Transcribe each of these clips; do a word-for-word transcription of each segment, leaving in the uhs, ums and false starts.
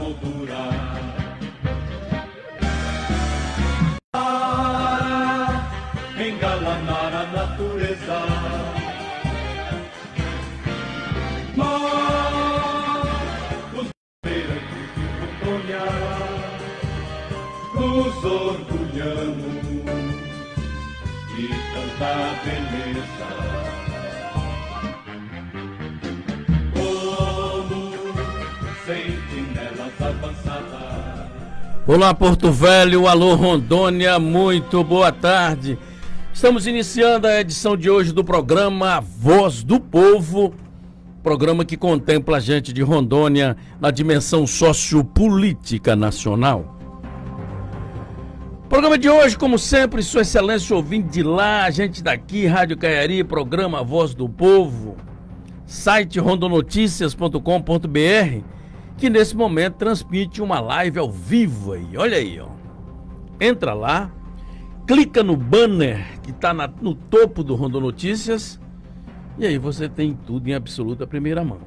moldurar. Para engalanar a natureza, mas os feirantes de Rondônia nos orgulhamos de tanta beleza. Olá, Porto Velho, alô, Rondônia, muito boa tarde. Estamos iniciando a edição de hoje do programa Voz do Povo, programa que contempla a gente de Rondônia na dimensão sociopolítica nacional. Programa de hoje, como sempre, Sua Excelência ouvinte de lá, a gente daqui, Rádio Caiari, programa Voz do Povo, site rondonoticias ponto com ponto br, que nesse momento transmite uma live ao vivo aí, olha aí, ó. Entra lá, clica no banner que está no topo do Rondonotícias e aí você tem tudo em absoluta primeira mão.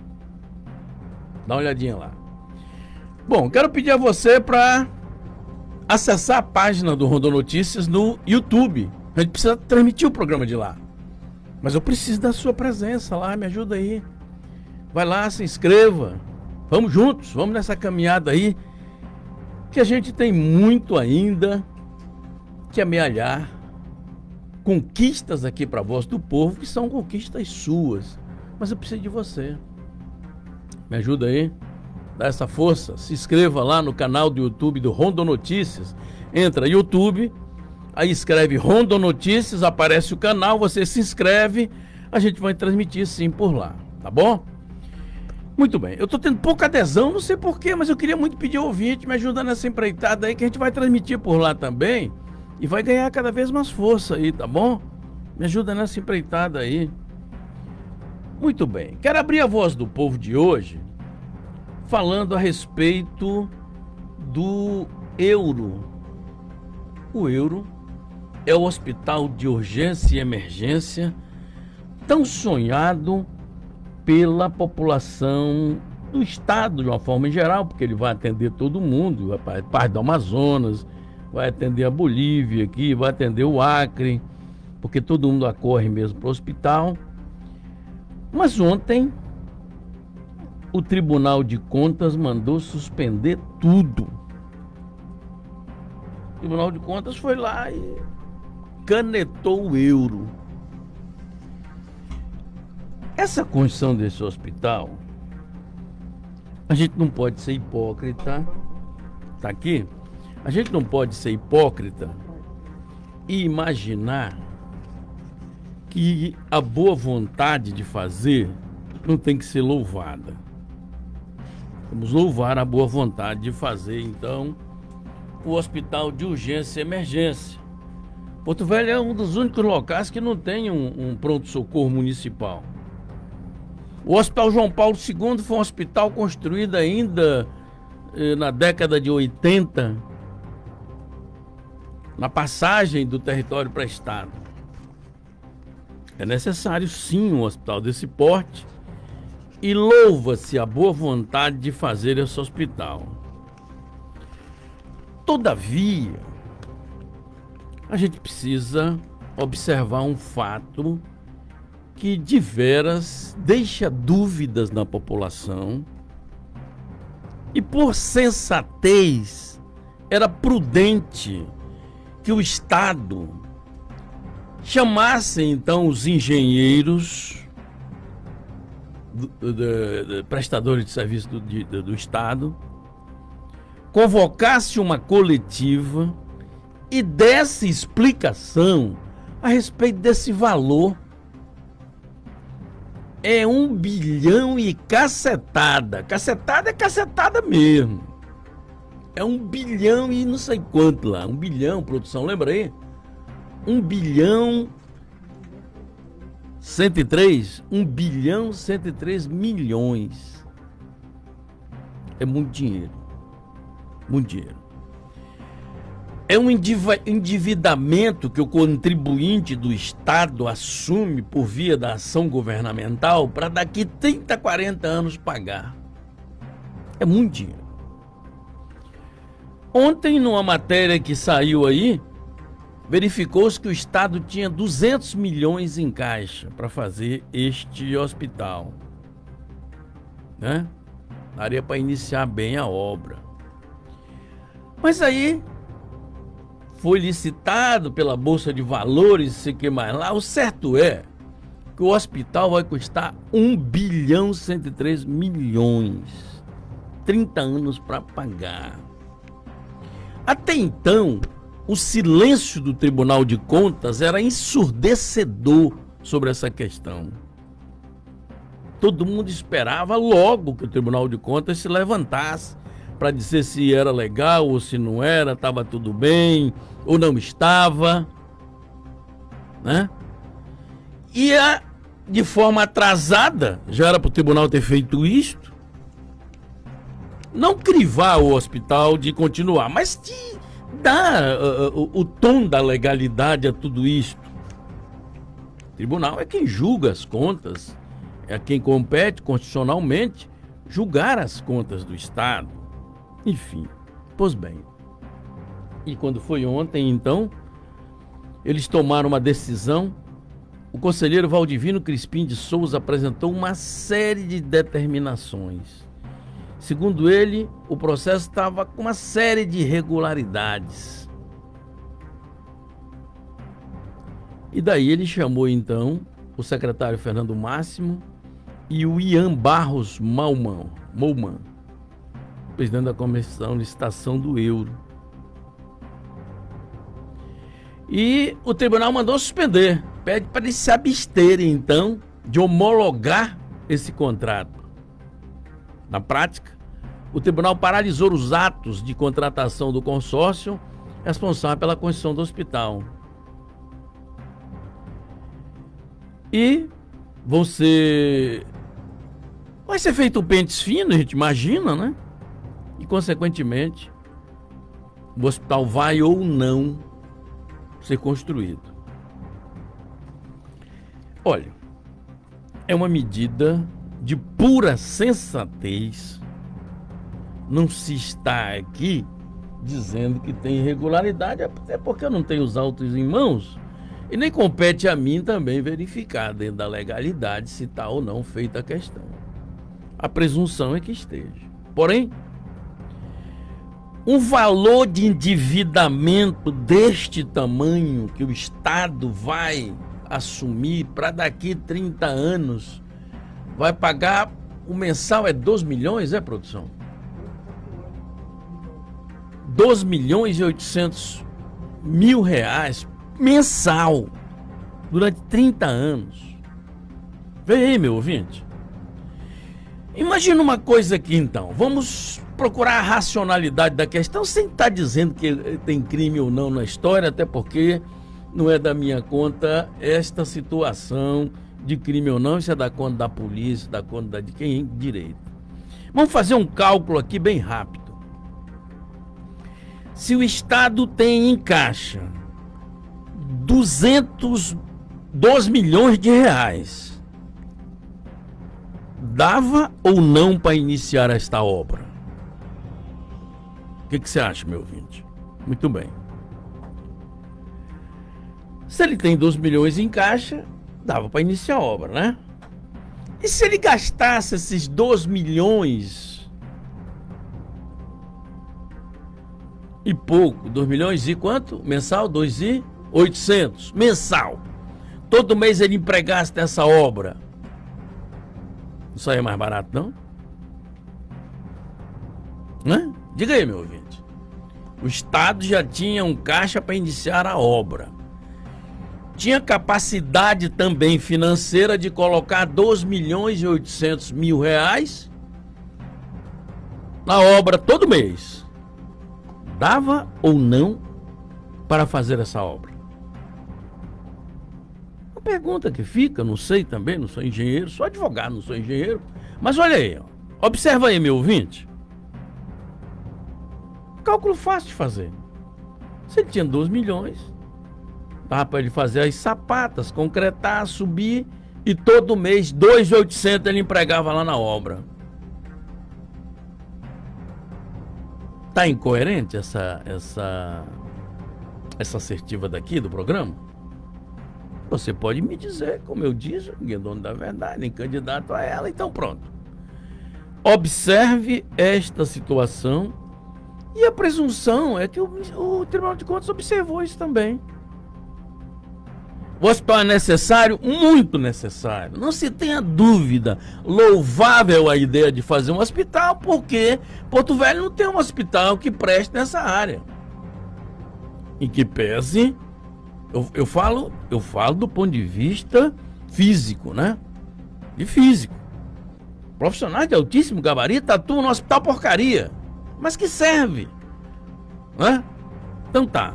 Dá uma olhadinha lá. Bom, quero pedir a você para acessar a página do Rondonotícias no YouTube. A gente precisa transmitir o programa de lá, mas eu preciso da sua presença lá, me ajuda aí. Vai lá, se inscreva. Vamos juntos, vamos nessa caminhada aí, que a gente tem muito ainda que amealhar, conquistas aqui para a Voz do Povo, que são conquistas suas, mas eu preciso de você. Me ajuda aí, dá essa força, se inscreva lá no canal do YouTube do Rondonotícias, entra YouTube, aí escreve Rondonotícias, aparece o canal, você se inscreve, a gente vai transmitir sim por lá, tá bom? Muito bem, eu tô tendo pouca adesão, não sei porquê, mas eu queria muito pedir ao ouvinte me ajudar nessa empreitada aí, que a gente vai transmitir por lá também e vai ganhar cada vez mais força aí, tá bom? Me ajuda nessa empreitada aí. Muito bem, quero abrir a Voz do Povo de hoje falando a respeito do Euro. O Euro é o hospital de urgência e emergência tão sonhado pela população do estado de uma forma geral, porque ele vai atender todo mundo, vai parte do Amazonas, vai atender a Bolívia aqui, vai atender o Acre, porque todo mundo acorre mesmo para o hospital. Mas ontem o Tribunal de Contas mandou suspender tudo. O Tribunal de Contas foi lá e canetou o Euro. Essa construção desse hospital, a gente não pode ser hipócrita, tá aqui? A gente não pode ser hipócrita e imaginar que a boa vontade de fazer não tem que ser louvada. Vamos louvar a boa vontade de fazer, então, o hospital de urgência e emergência. Porto Velho é um dos únicos locais que não tem um, um pronto-socorro municipal. O Hospital João Paulo segundo foi um hospital construído ainda eh, na década de oitenta, na passagem do território para estado. É necessário sim um hospital desse porte e louva-se a boa vontade de fazer esse hospital. Todavia, a gente precisa observar um fato que de veras deixa dúvidas na população e por sensatez era prudente que o Estado chamasse então os engenheiros do, do, do, prestadores de serviço do, de, do Estado, convocasse uma coletiva e desse explicação a respeito desse valor. É um bilhão e cacetada. Cacetada é cacetada mesmo. É um bilhão e não sei quanto lá. Um bilhão, produção, lembra aí? Um bilhão cento e três. Um bilhão cento e três milhões. É muito dinheiro. Muito dinheiro. É um endividamento que o contribuinte do Estado assume por via da ação governamental para daqui trinta, quarenta anos pagar. É muito dinheiro. Ontem, numa matéria que saiu aí, verificou-se que o Estado tinha duzentos milhões em caixa para fazer este hospital, né? Daria para iniciar bem a obra. Mas aí foi licitado pela Bolsa de Valores, sei que mais lá. O certo é que o hospital vai custar um bilhão cento e três milhões. trinta anos para pagar. Até então, o silêncio do Tribunal de Contas era ensurdecedor sobre essa questão. Todo mundo esperava logo que o Tribunal de Contas se levantasse para dizer se era legal ou se não era, estava tudo bem ou não estava, né? E a, de forma atrasada, já era para o tribunal ter feito isto, não crivar o hospital de continuar, mas de dar uh, o, o tom da legalidade a tudo isto. O tribunal é quem julga as contas, é quem compete constitucionalmente julgar as contas do Estado. Enfim, pois bem. E quando foi ontem, então, eles tomaram uma decisão. O conselheiro Valdivino Crispim de Souza apresentou uma série de determinações. Segundo ele, o processo estava com uma série de irregularidades. E daí ele chamou, então, o secretário Fernando Máximo e o Ian Barros Mouman, Mouman, presidente da Comissão de Licitação do Euro. E o tribunal mandou suspender, pede para eles se absterem, então, de homologar esse contrato. Na prática, o tribunal paralisou os atos de contratação do consórcio responsável pela construção do hospital. E vão ser... vai ser feito um pentes fino, a gente imagina, né? E, consequentemente, o hospital vai ou não ser construído. Olha, é uma medida de pura sensatez. Não se está aqui dizendo que tem irregularidade, até porque eu não tenho os autos em mãos e nem compete a mim também verificar dentro da legalidade se está ou não feita a questão. A presunção é que esteja. Porém, um valor de endividamento deste tamanho que o Estado vai assumir para daqui trinta anos, vai pagar, o mensal é doze milhões, é, produção? doze milhões e oitocentos mil reais mensal durante trinta anos. Vem aí, meu ouvinte. Imagina uma coisa aqui, então. Vamos procurar a racionalidade da questão sem estar dizendo que tem crime ou não na história, até porque não é da minha conta esta situação de crime ou não. Isso é da conta da polícia, da conta de quem direito. Vamos fazer um cálculo aqui bem rápido. Se o Estado tem em caixa duzentos doze milhões de reais, dava ou não para iniciar esta obra? O que, que você acha, meu ouvinte? Muito bem. Se ele tem doze milhões em caixa, dava para iniciar a obra, né? E se ele gastasse esses doze milhões e pouco, dois milhões e quanto? Mensal? dois e oitocentos. Mensal. Todo mês ele empregasse nessa obra. Isso aí é mais barato, não? Né? Diga aí, meu ouvinte. O Estado já tinha um caixa para iniciar a obra. Tinha capacidade também financeira de colocar dois milhões e oitocentos mil reais na obra todo mês. Dava ou não para fazer essa obra? Uma pergunta que fica, não sei também, não sou engenheiro, sou advogado, não sou engenheiro. Mas olha aí, ó, observa aí, meu ouvinte. Cálculo fácil de fazer. Se ele tinha doze milhões, dava para ele fazer as sapatas, concretar, subir, e todo mês dois mil e oitocentos ele empregava lá na obra. Está incoerente essa, essa, essa assertiva daqui do programa? Você pode me dizer, como eu disse, ninguém é dono da verdade, nem candidato a ela, então pronto. Observe esta situação e a presunção é que o, o Tribunal de Contas observou isso também. O hospital é necessário? Muito necessário. Não se tenha dúvida. Louvável a ideia de fazer um hospital, porque Porto Velho não tem um hospital que preste nessa área. E que pese, eu, eu, falo, eu falo do ponto de vista físico, né? De físico. Profissionais de altíssimo gabarito atuam no hospital porcaria. Mas que serve? Né? Então tá.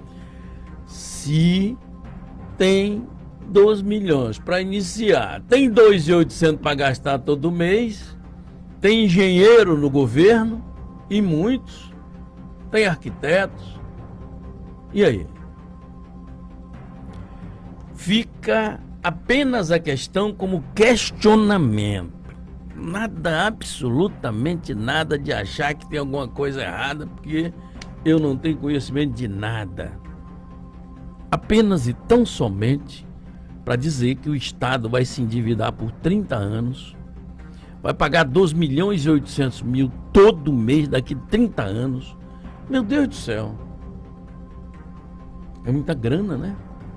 Se tem dois milhões para iniciar, tem dois mil e oitocentos para gastar todo mês, tem engenheiro no governo, e muitos, tem arquitetos, e aí? Fica apenas a questão como questionamento, nada, absolutamente nada de achar que tem alguma coisa errada, porque eu não tenho conhecimento de nada. Apenas e tão somente para dizer que o Estado vai se endividar por trinta anos, vai pagar dois milhões e oitocentos mil todo mês daqui a trinta anos. Meu Deus do céu. É muita grana, né?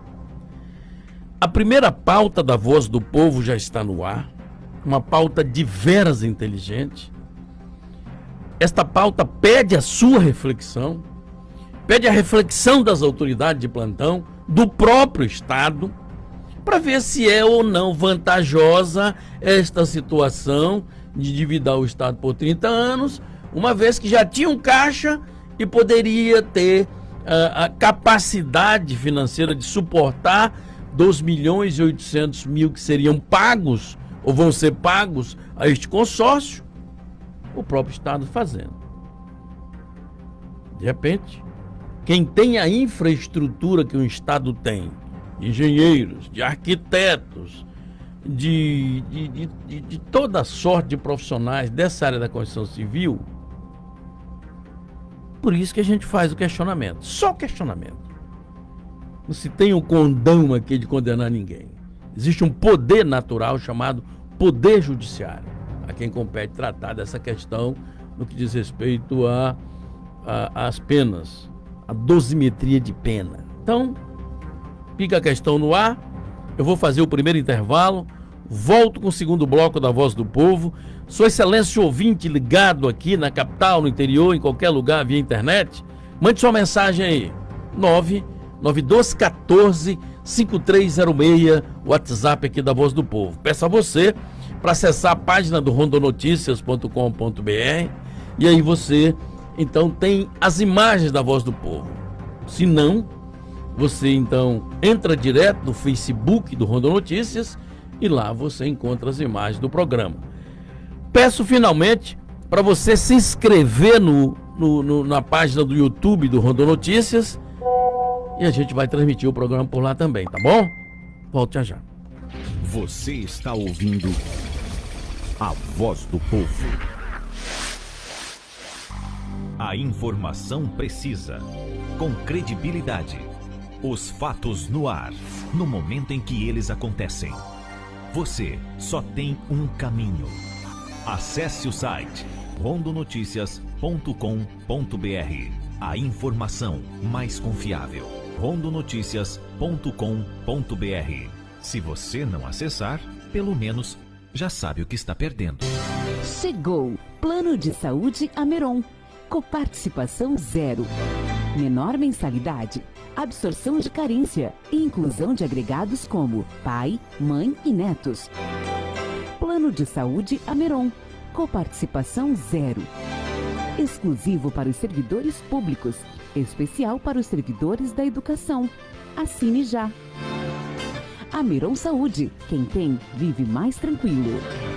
A primeira pauta da Voz do Povo já está no ar, uma pauta diversa e inteligente. Esta pauta pede a sua reflexão, pede a reflexão das autoridades de plantão, do próprio Estado, para ver se é ou não vantajosa esta situação de endividar o Estado por trinta anos, uma vez que já tinha um caixa e poderia ter uh, a capacidade financeira de suportar dois milhões e oitocentos mil que seriam pagos, ou vão ser pagos a este consórcio, o próprio Estado fazendo. De repente, quem tem a infraestrutura que um Estado tem, de engenheiros, de arquitetos, de, de, de, de, de toda sorte de profissionais dessa área da construção civil, por isso que a gente faz o questionamento, só questionamento. Não se tem um condão aqui de condenar ninguém. Existe um poder natural chamado poder judiciário, a quem compete tratar dessa questão no que diz respeito às penas, a dosimetria de pena. Então, fica a questão no ar. Eu vou fazer o primeiro intervalo, volto com o segundo bloco da Voz do Povo. Sua Excelência ouvinte ligado aqui na capital, no interior, em qualquer lugar via internet, mande sua mensagem aí, nove nove dois um quatro, cinco três zero seis, o WhatsApp aqui da Voz do Povo. Peço a você para acessar a página do rondonoticias ponto com ponto br e aí você então tem as imagens da Voz do Povo. Se não, você então entra direto no Facebook do Rondonoticias e lá você encontra as imagens do programa. Peço finalmente para você se inscrever no, no, no, na página do YouTube do Rondonoticias e a gente vai transmitir o programa por lá também, tá bom? Volte já já. Você está ouvindo a Voz do Povo. A informação precisa, com credibilidade. Os fatos no ar, no momento em que eles acontecem. Você só tem um caminho. Acesse o site rondonoticias ponto com ponto br. A informação mais confiável. rondonoticias ponto com ponto br. Se você não acessar, pelo menos já sabe o que está perdendo. Chegou Plano de Saúde Ameron. Coparticipação zero. Menor mensalidade, absorção de carência e inclusão de agregados como pai, mãe e netos. Plano de Saúde Ameron. Coparticipação zero. Exclusivo para os servidores públicos. Especial para os servidores da educação. Assine já. Ameron Saúde. Quem tem, vive mais tranquilo.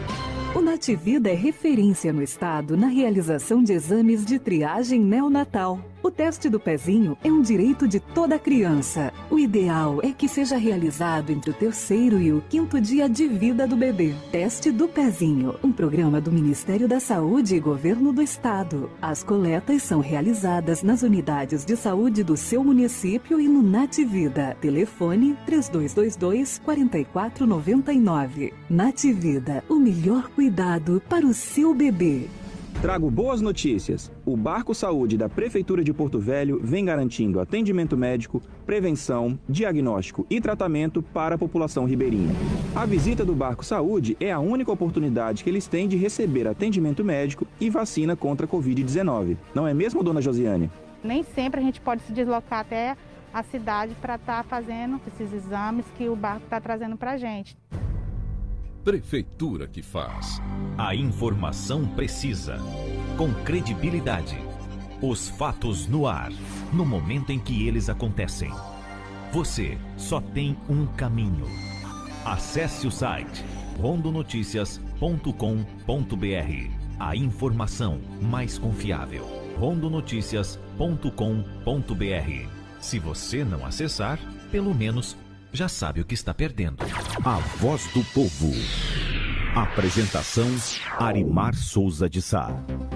O Nativida é referência no estado na realização de exames de triagem neonatal. O teste do pezinho é um direito de toda criança. O ideal é que seja realizado entre o terceiro e o quinto dia de vida do bebê. Teste do pezinho, um programa do Ministério da Saúde e Governo do Estado. As coletas são realizadas nas unidades de saúde do seu município e no Nativida. Telefone três dois dois dois, quatro quatro nove nove. Nativida, o melhor cuidado para o seu bebê. Trago boas notícias. O Barco Saúde da Prefeitura de Porto Velho vem garantindo atendimento médico, prevenção, diagnóstico e tratamento para a população ribeirinha. A visita do Barco Saúde é a única oportunidade que eles têm de receber atendimento médico e vacina contra a covid dezenove. Não é mesmo, dona Josiane? Nem sempre a gente pode se deslocar até a cidade para estar fazendo esses exames que o barco está trazendo para a gente. Prefeitura que faz. A informação precisa, com credibilidade. Os fatos no ar, no momento em que eles acontecem. Você só tem um caminho. Acesse o site rondonoticias ponto com ponto br. A informação mais confiável. rondonoticias ponto com ponto br. Se você não acessar, pelo menos já sabe o que está perdendo. A Voz do Povo. Apresentação: Arimar Souza de Sá.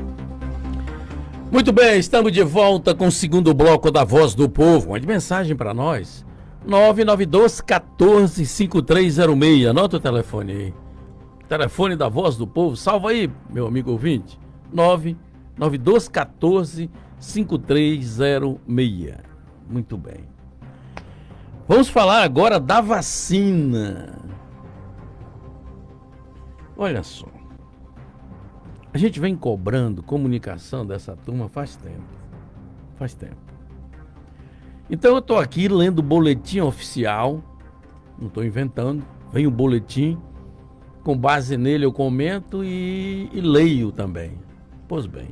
Muito bem, estamos de volta com o segundo bloco da Voz do Povo. Uma mensagem para nós: nove nove dois, um quatro, cinco três zero seis. Anota o telefone aí. Telefone da Voz do Povo. Salva aí, meu amigo ouvinte. nove nove dois, um quatro, cinco três zero seis. Muito bem. Vamos falar agora da vacina. Olha só. A gente vem cobrando comunicação dessa turma faz tempo. Faz tempo. Então eu estou aqui lendo o boletim oficial. Não estou inventando. Vem o boletim. Com base nele eu comento e, e leio também. Pois bem.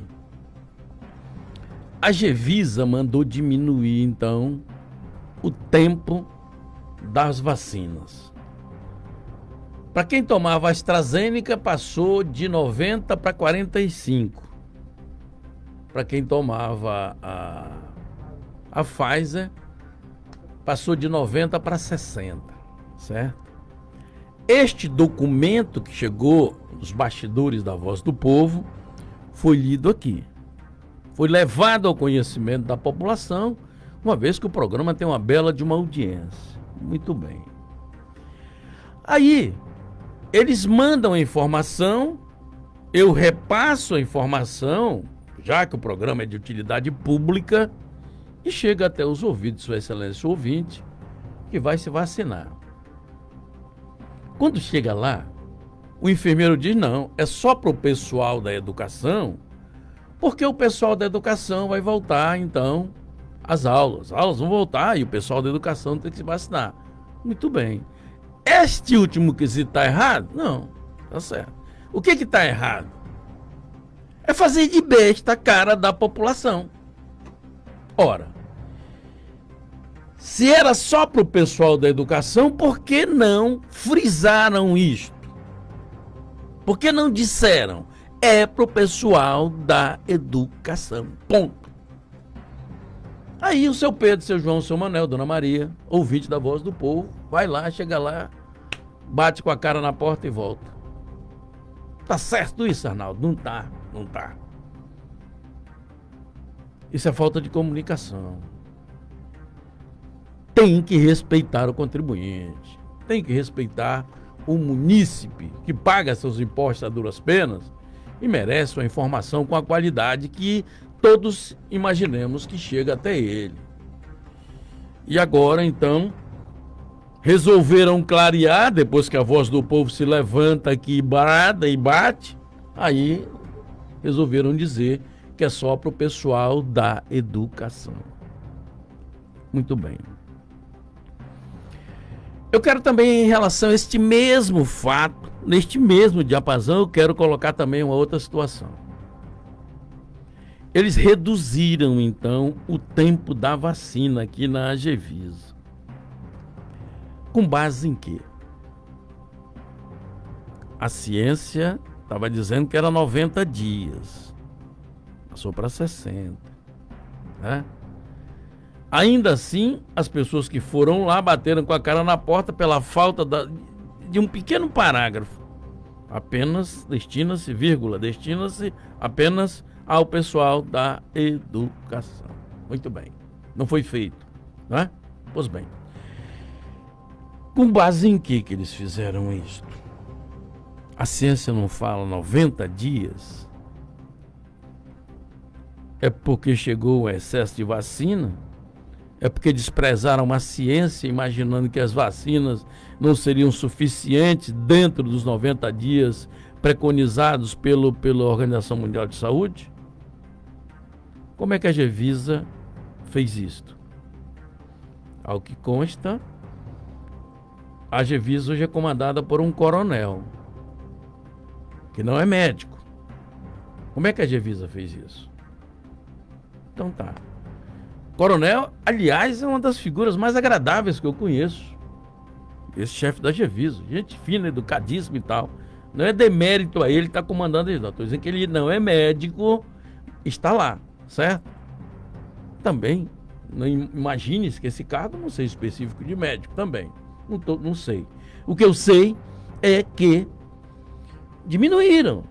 A Anvisa mandou diminuir, então, o tempo das vacinas. Para quem tomava a AstraZeneca, passou de noventa para quarenta e cinco. Para quem tomava a, a Pfizer, passou de noventa para sessenta, certo? Este documento que chegou nos bastidores da Voz do Povo foi lido aqui. Foi levado ao conhecimento da população, uma vez que o programa tem uma bela de uma audiência. Muito bem. Aí, eles mandam a informação, eu repasso a informação, já que o programa é de utilidade pública, e chega até os ouvidos de Sua Excelência ouvinte, que vai se vacinar. Quando chega lá, o enfermeiro diz, não, é só para o pessoal da educação, porque o pessoal da educação vai voltar, então, às aulas. As aulas vão voltar e o pessoal da educação tem que se vacinar. Muito bem. Este último quesito está errado? Não, tá certo. O que que está errado? É fazer de besta a cara da população. Ora, se era só para o pessoal da educação, por que não frisaram isto? Por que não disseram? É para o pessoal da educação. Ponto. Aí o seu Pedro, seu João, seu Manel, Dona Maria, ouvinte da Voz do Povo, vai lá, chega lá, bate com a cara na porta e volta. Tá certo isso, Arnaldo? Não tá, não tá. Isso é falta de comunicação. Tem que respeitar o contribuinte, tem que respeitar o munícipe que paga seus impostos a duras penas e merece uma informação com a qualidade que todos imaginemos que chega até ele. E agora, então, resolveram clarear, depois que a Voz do Povo se levanta aqui e brada e bate, aí resolveram dizer que é só para o pessoal da educação. Muito bem. Eu quero também, em relação a este mesmo fato, neste mesmo diapasão, eu quero colocar também uma outra situação. Eles reduziram, então, o tempo da vacina aqui na Anvisa. Com base em quê? A ciência Estava dizendo que era noventa dias. Passou para sessenta. Né? Ainda assim, as pessoas que foram lá bateram com a cara na porta pela falta da, de um pequeno parágrafo. Apenas destina-se, vírgula, destina-se apenas ao pessoal da educação. Muito bem. Não foi feito. Né? Pois bem. Com base em que que eles fizeram isto? A ciência não fala noventa dias? É porque chegou o excesso de vacina? É porque desprezaram a ciência, imaginando que as vacinas não seriam suficientes dentro dos noventa dias preconizados pelo, pela Organização Mundial de Saúde? Como é que a Anvisa fez isto? Ao que consta, a Anvisa hoje é comandada por um coronel, que não é médico. Como é que a Anvisa fez isso? Então tá. Coronel, aliás, é uma das figuras mais agradáveis que eu conheço. Esse chefe da Anvisa, gente fina, educadíssima e tal. Não é demérito a ele estar comandando isso, não. Estou dizendo que ele não é médico, está lá, certo? Também, não imagine-se que esse cargo não seja específico de médico também. Não, tô, não sei. O que eu sei é que diminuíram.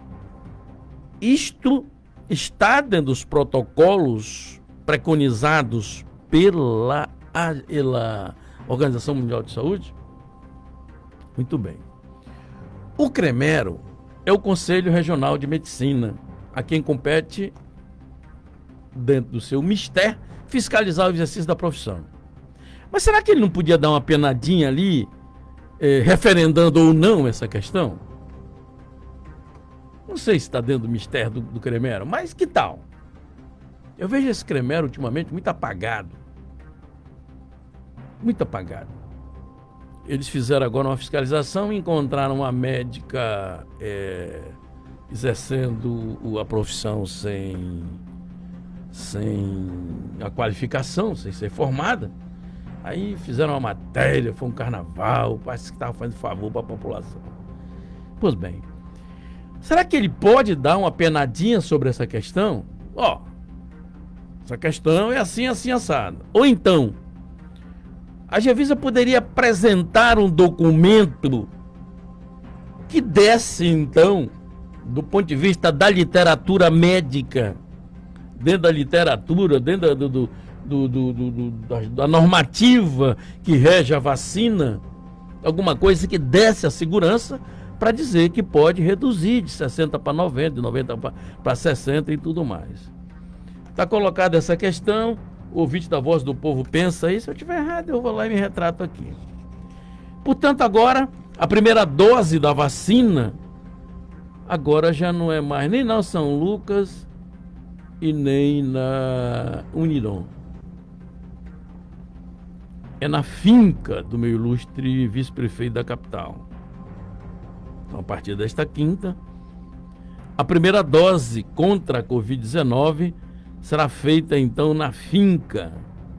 Isto está dentro dos protocolos preconizados pela, pela Organização Mundial de Saúde? Muito bem. O CREMERO é o Conselho Regional de Medicina, a quem compete, dentro do seu mistério, fiscalizar o exercício da profissão. Mas será que ele não podia dar uma penadinha ali, eh, referendando ou não essa questão? Não sei se está dentro do mistério do, do CREMERO, mas que tal? Eu vejo esse CREMERO ultimamente muito apagado. Muito apagado. Eles fizeram agora uma fiscalização e encontraram uma médica é, exercendo a profissão sem, sem a qualificação, sem ser formada. Aí fizeram uma matéria, foi um carnaval, parece que estava fazendo favor para a população. Pois bem, será que ele pode dar uma penadinha sobre essa questão? Ó, essa questão é assim, assim, assado. Ou então, a Anvisa poderia apresentar um documento que desse, então, do ponto de vista da literatura médica, dentro da literatura, dentro do, do, do, do, do, do, da, da normativa que rege a vacina, alguma coisa que desse a segurança para dizer que pode reduzir de sessenta para noventa, de noventa para sessenta e tudo mais. Está colocada essa questão, o ouvinte da Voz do Povo pensa aí, se eu estiver errado eu vou lá e me retrato aqui. Portanto, agora, a primeira dose da vacina, agora já não é mais nem na São Lucas e nem na Uniron. É na finca do meu ilustre vice-prefeito da capital. Então, a partir desta quinta, a primeira dose contra a covid dezenove será feita então na finca.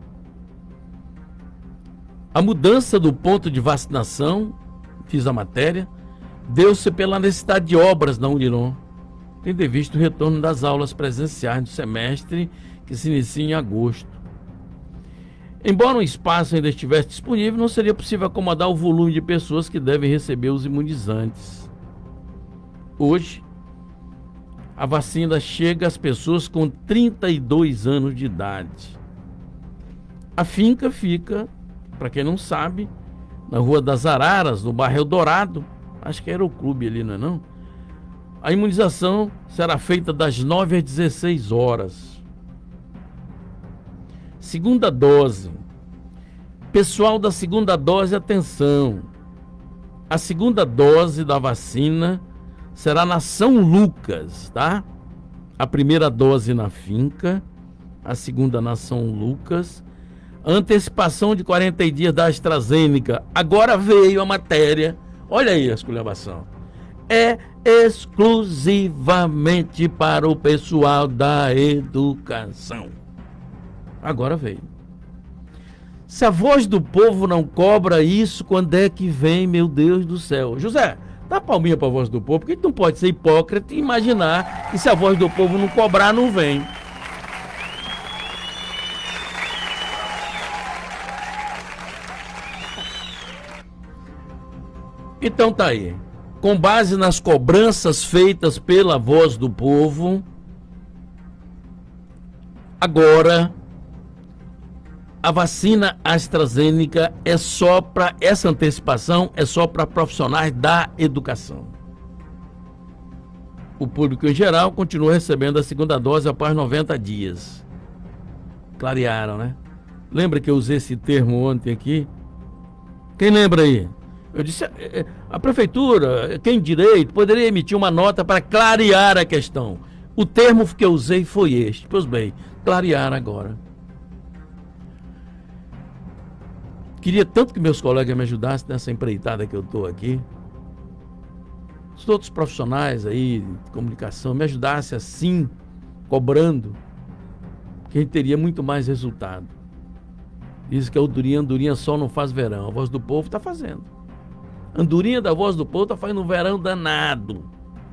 A mudança do ponto de vacinação, fiz a matéria, deu-se pela necessidade de obras na Uniron, tendo em vista o retorno das aulas presenciais do semestre que se inicia em agosto. Embora um espaço ainda estivesse disponível, não seria possível acomodar o volume de pessoas que devem receber os imunizantes. Hoje, a vacina chega às pessoas com trinta e dois anos de idade. A finca fica, para quem não sabe, na Rua das Araras, no bairro Eldorado. Acho que era o clube ali, não é não? A imunização será feita das nove às dezesseis horas. Segunda dose. Pessoal da segunda dose, atenção. A segunda dose da vacina será na São Lucas, tá? A primeira dose na finca, a segunda na São Lucas. Antecipação de quarenta dias da AstraZeneca. Agora veio a matéria. Olha aí a esculhambação. É exclusivamente para o pessoal da educação. Agora veio. Se a Voz do Povo não cobra isso, quando é que vem, meu Deus do céu? José, Dá palminha para a Voz do Povo, porque a gente não pode ser hipócrita e imaginar que se a Voz do Povo não cobrar, não vem. Então tá aí. Com base nas cobranças feitas pela Voz do Povo, agora a vacina AstraZeneca é só para, essa antecipação é só para profissionais da educação. O público em geral continua recebendo a segunda dose após noventa dias. Clarearam, né? Lembra que eu usei esse termo ontem aqui? Quem lembra aí? Eu disse, a prefeitura, quem direito, poderia emitir uma nota para clarear a questão. O termo que eu usei foi este. Pois bem, clarear agora. Queria tanto que meus colegas me ajudassem nessa empreitada que eu estou aqui. Se outros profissionais aí de comunicação me ajudassem assim, cobrando, que a gente teria muito mais resultado. Diz que a andorinha, andorinha só não faz verão. A Voz do Povo está fazendo. A andorinha da Voz do Povo está fazendo um verão danado.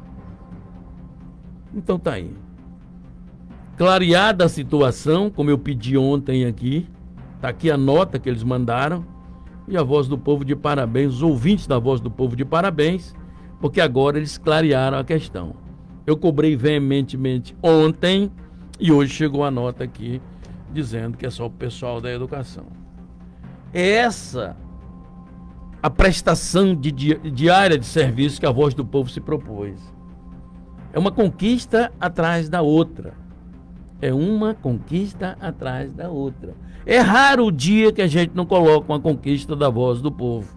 Então tá aí. Clareada a situação, como eu pedi ontem aqui. Está aqui a nota que eles mandaram. E a Voz do Povo de parabéns, os ouvintes da Voz do Povo de parabéns, porque agora eles clarearam a questão. Eu cobrei veementemente ontem e hoje chegou a nota aqui dizendo que é só o pessoal da educação. É essa a prestação de di diária de serviço que a Voz do Povo se propôs. É uma conquista atrás da outra. É uma conquista atrás da outra. É raro o dia que a gente não coloca uma conquista da Voz do Povo.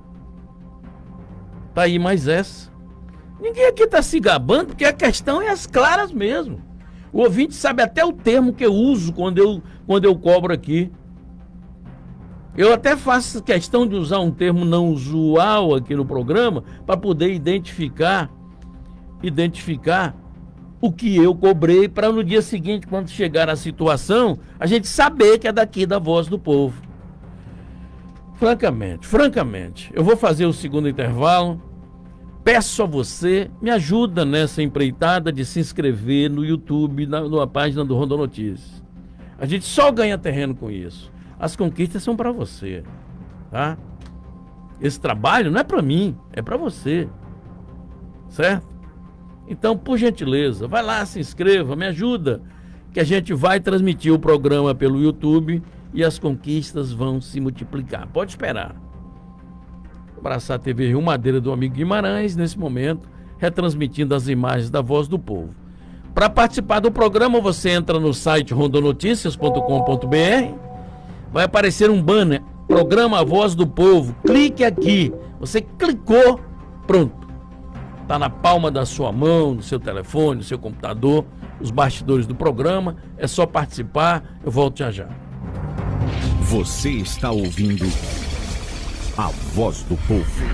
Tá aí mais essa. Ninguém aqui está se gabando, porque a questão é as claras mesmo. O ouvinte sabe até o termo que eu uso quando eu, quando eu cobro aqui. Eu até faço questão de usar um termo não usual aqui no programa para poder identificar, identificar o que eu cobrei, para no dia seguinte, quando chegar a situação, a gente saber que é daqui da Voz do Povo. Francamente, francamente, eu vou fazer o segundo intervalo. Peço a você, me ajuda nessa empreitada de se inscrever no YouTube, na, na página do Rondon Notícias. A gente só ganha terreno com isso. As conquistas são para você, tá? Esse trabalho não é para mim, é para você, certo? Então, por gentileza, vai lá, se inscreva, me ajuda, que a gente vai transmitir o programa pelo YouTube e as conquistas vão se multiplicar. Pode esperar. Abraçar a T V Rio Madeira do amigo Guimarães, nesse momento, retransmitindo as imagens da Voz do Povo. Para participar do programa, você entra no site rondonoticias ponto com ponto br, vai aparecer um banner, Programa Voz do Povo, clique aqui, você clicou, pronto. Está na palma da sua mão, no seu telefone, no seu computador, os bastidores do programa. É só participar, eu volto já já. Você está ouvindo a Voz do Povo.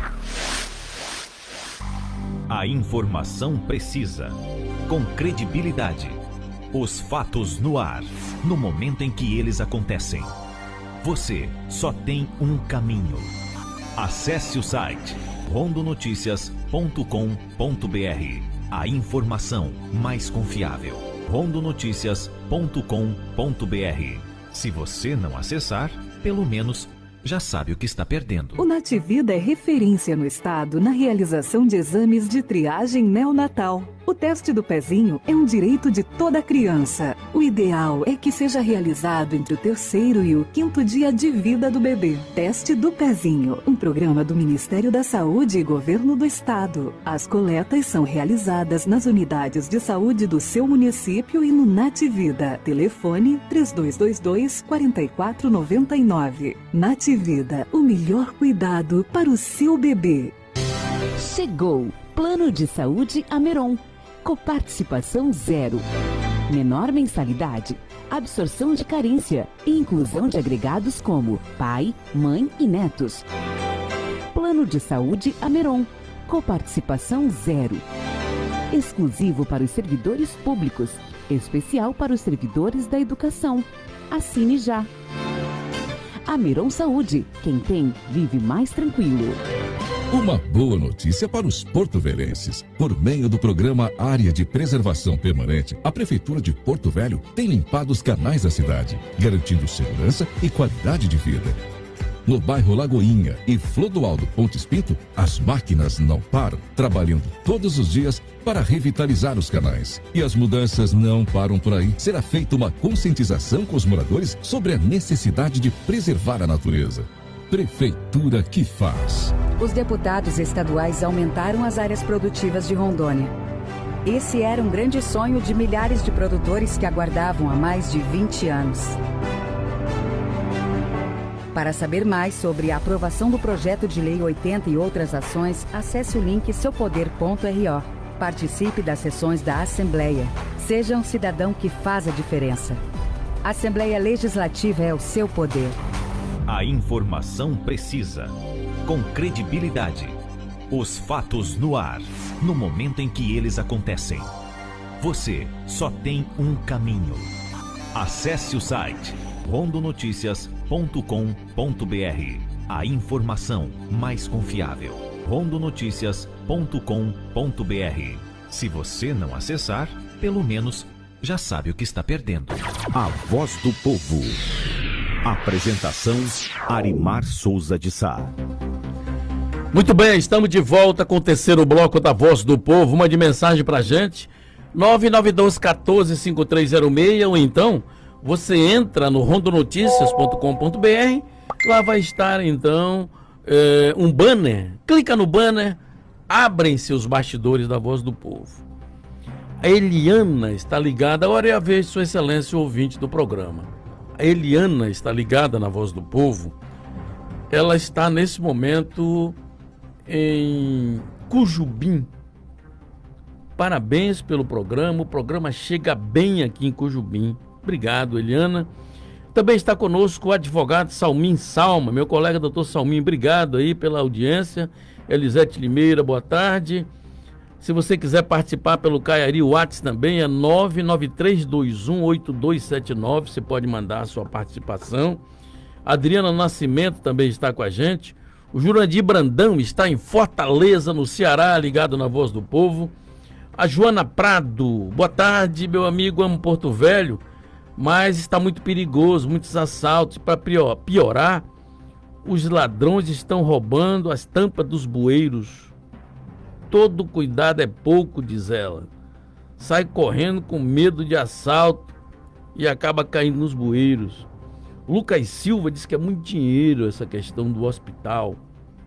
A informação precisa, com credibilidade. Os fatos no ar, no momento em que eles acontecem. Você só tem um caminho. Acesse o site rondonoticias ponto com ponto br. A informação mais confiável. rondonoticias ponto com ponto br. Se você não acessar, pelo menos já sabe o que está perdendo. O Nativida é referência no estado na realização de exames de triagem neonatal. O teste do pezinho é um direito de toda criança. O ideal é que seja realizado entre o terceiro e o quinto dia de vida do bebê. Teste do pezinho, um programa do Ministério da Saúde e Governo do Estado. As coletas são realizadas nas unidades de saúde do seu município e no Nativida. Telefone três dois dois dois, quatro quatro nove nove. Nativida, o melhor cuidado para o seu bebê. Chegou Plano de Saúde Ameron. Coparticipação zero. Menor mensalidade, absorção de carência e inclusão de agregados como pai, mãe e netos. Plano de Saúde Ameron. Coparticipação zero. Exclusivo para os servidores públicos. Especial para os servidores da educação. Assine já. Ameron Saúde. Quem tem, vive mais tranquilo. Uma boa notícia para os porto-velhenses. Por meio do programa Área de Preservação Permanente, a Prefeitura de Porto Velho tem limpado os canais da cidade, garantindo segurança e qualidade de vida. No bairro Lagoinha e Flodoaldo Pontes Pinto, as máquinas não param, trabalhando todos os dias para revitalizar os canais. E as mudanças não param por aí. Será feita uma conscientização com os moradores sobre a necessidade de preservar a natureza. Prefeitura que faz. Os deputados estaduais aumentaram as áreas produtivas de Rondônia. Esse era um grande sonho de milhares de produtores que aguardavam há mais de vinte anos. Para saber mais sobre a aprovação do projeto de lei oitenta e outras ações, acesse o link seu poder ponto r o. Participe das sessões da Assembleia. Seja um cidadão que faz a diferença. A Assembleia Legislativa é o seu poder. A informação precisa, com credibilidade. Os fatos no ar, no momento em que eles acontecem. Você só tem um caminho. Acesse o site rondonoticias ponto com ponto b r. A informação mais confiável. rondonoticias ponto com ponto b r. Se você não acessar, pelo menos já sabe o que está perdendo. A Voz do Povo. Apresentação Arimar Souza de Sá. Muito bem, estamos de volta com o terceiro bloco da Voz do Povo. Mande mensagem pra gente, nove nove dois um quatro cinco três zero seis, ou então você entra no rondonoticias ponto com ponto b r, lá vai estar então é, um banner, clica no banner, abrem-se os bastidores da Voz do Povo. A Eliana está ligada, agora é a vez de Sua Excelência, o ouvinte do programa. A Eliana está ligada na Voz do Povo, ela está nesse momento em Cujubim. Parabéns pelo programa, o programa chega bem aqui em Cujubim. Obrigado, Eliana. Também está conosco o advogado Salmin Salma, meu colega doutor Salmin, obrigado aí pela audiência. Elisete Limeira, boa tarde. Se você quiser participar pelo Caiari, o WhatsApp também é nove nove três dois um oito dois sete nove, você pode mandar a sua participação. Adriana Nascimento também está com a gente. O Jurandir Brandão está em Fortaleza, no Ceará, ligado na Voz do Povo. A Joana Prado, boa tarde, meu amigo, amo Porto Velho, mas está muito perigoso, muitos assaltos. Para piorar, os ladrões estão roubando as tampas dos bueiros. Todo cuidado é pouco, diz ela. Sai correndo com medo de assalto e acaba caindo nos bueiros. Lucas Silva diz que é muito dinheiro essa questão do hospital.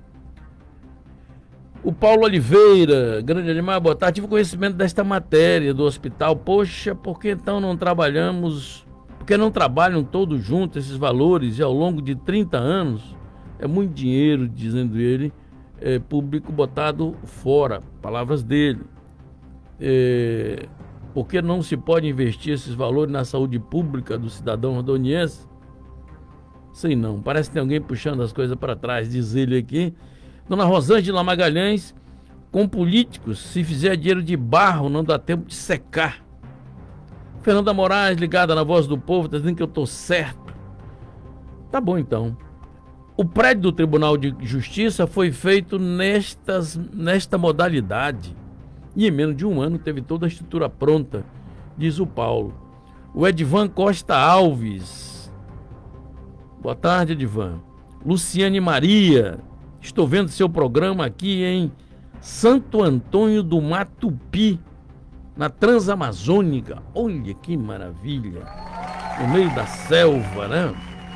O Paulo Oliveira, grande animal, boa tarde. Tive conhecimento desta matéria do hospital. Poxa, por que então não trabalhamos? Por que não trabalham todos juntos esses valores? E ao longo de trinta anos, é muito dinheiro, dizendo ele, é, público botado fora. Palavras dele. É, por que não se pode investir esses valores na saúde pública do cidadão rondoniense? Sei não, parece que tem alguém puxando as coisas para trás, diz ele aqui. Dona Rosângela Magalhães, com políticos, se fizer dinheiro de barro, não dá tempo de secar. Fernanda Moraes, ligada na Voz do Povo, está dizendo que eu estou certo. Tá bom, então. O prédio do Tribunal de Justiça foi feito nestas, nesta modalidade. E em menos de um ano teve toda a estrutura pronta, diz o Paulo. O Edvan Costa Alves. Boa tarde, Edvan. Luciane Maria. Estou vendo seu programa aqui em Santo Antônio do Matupi, na Transamazônica. Olha que maravilha. No meio da selva, né?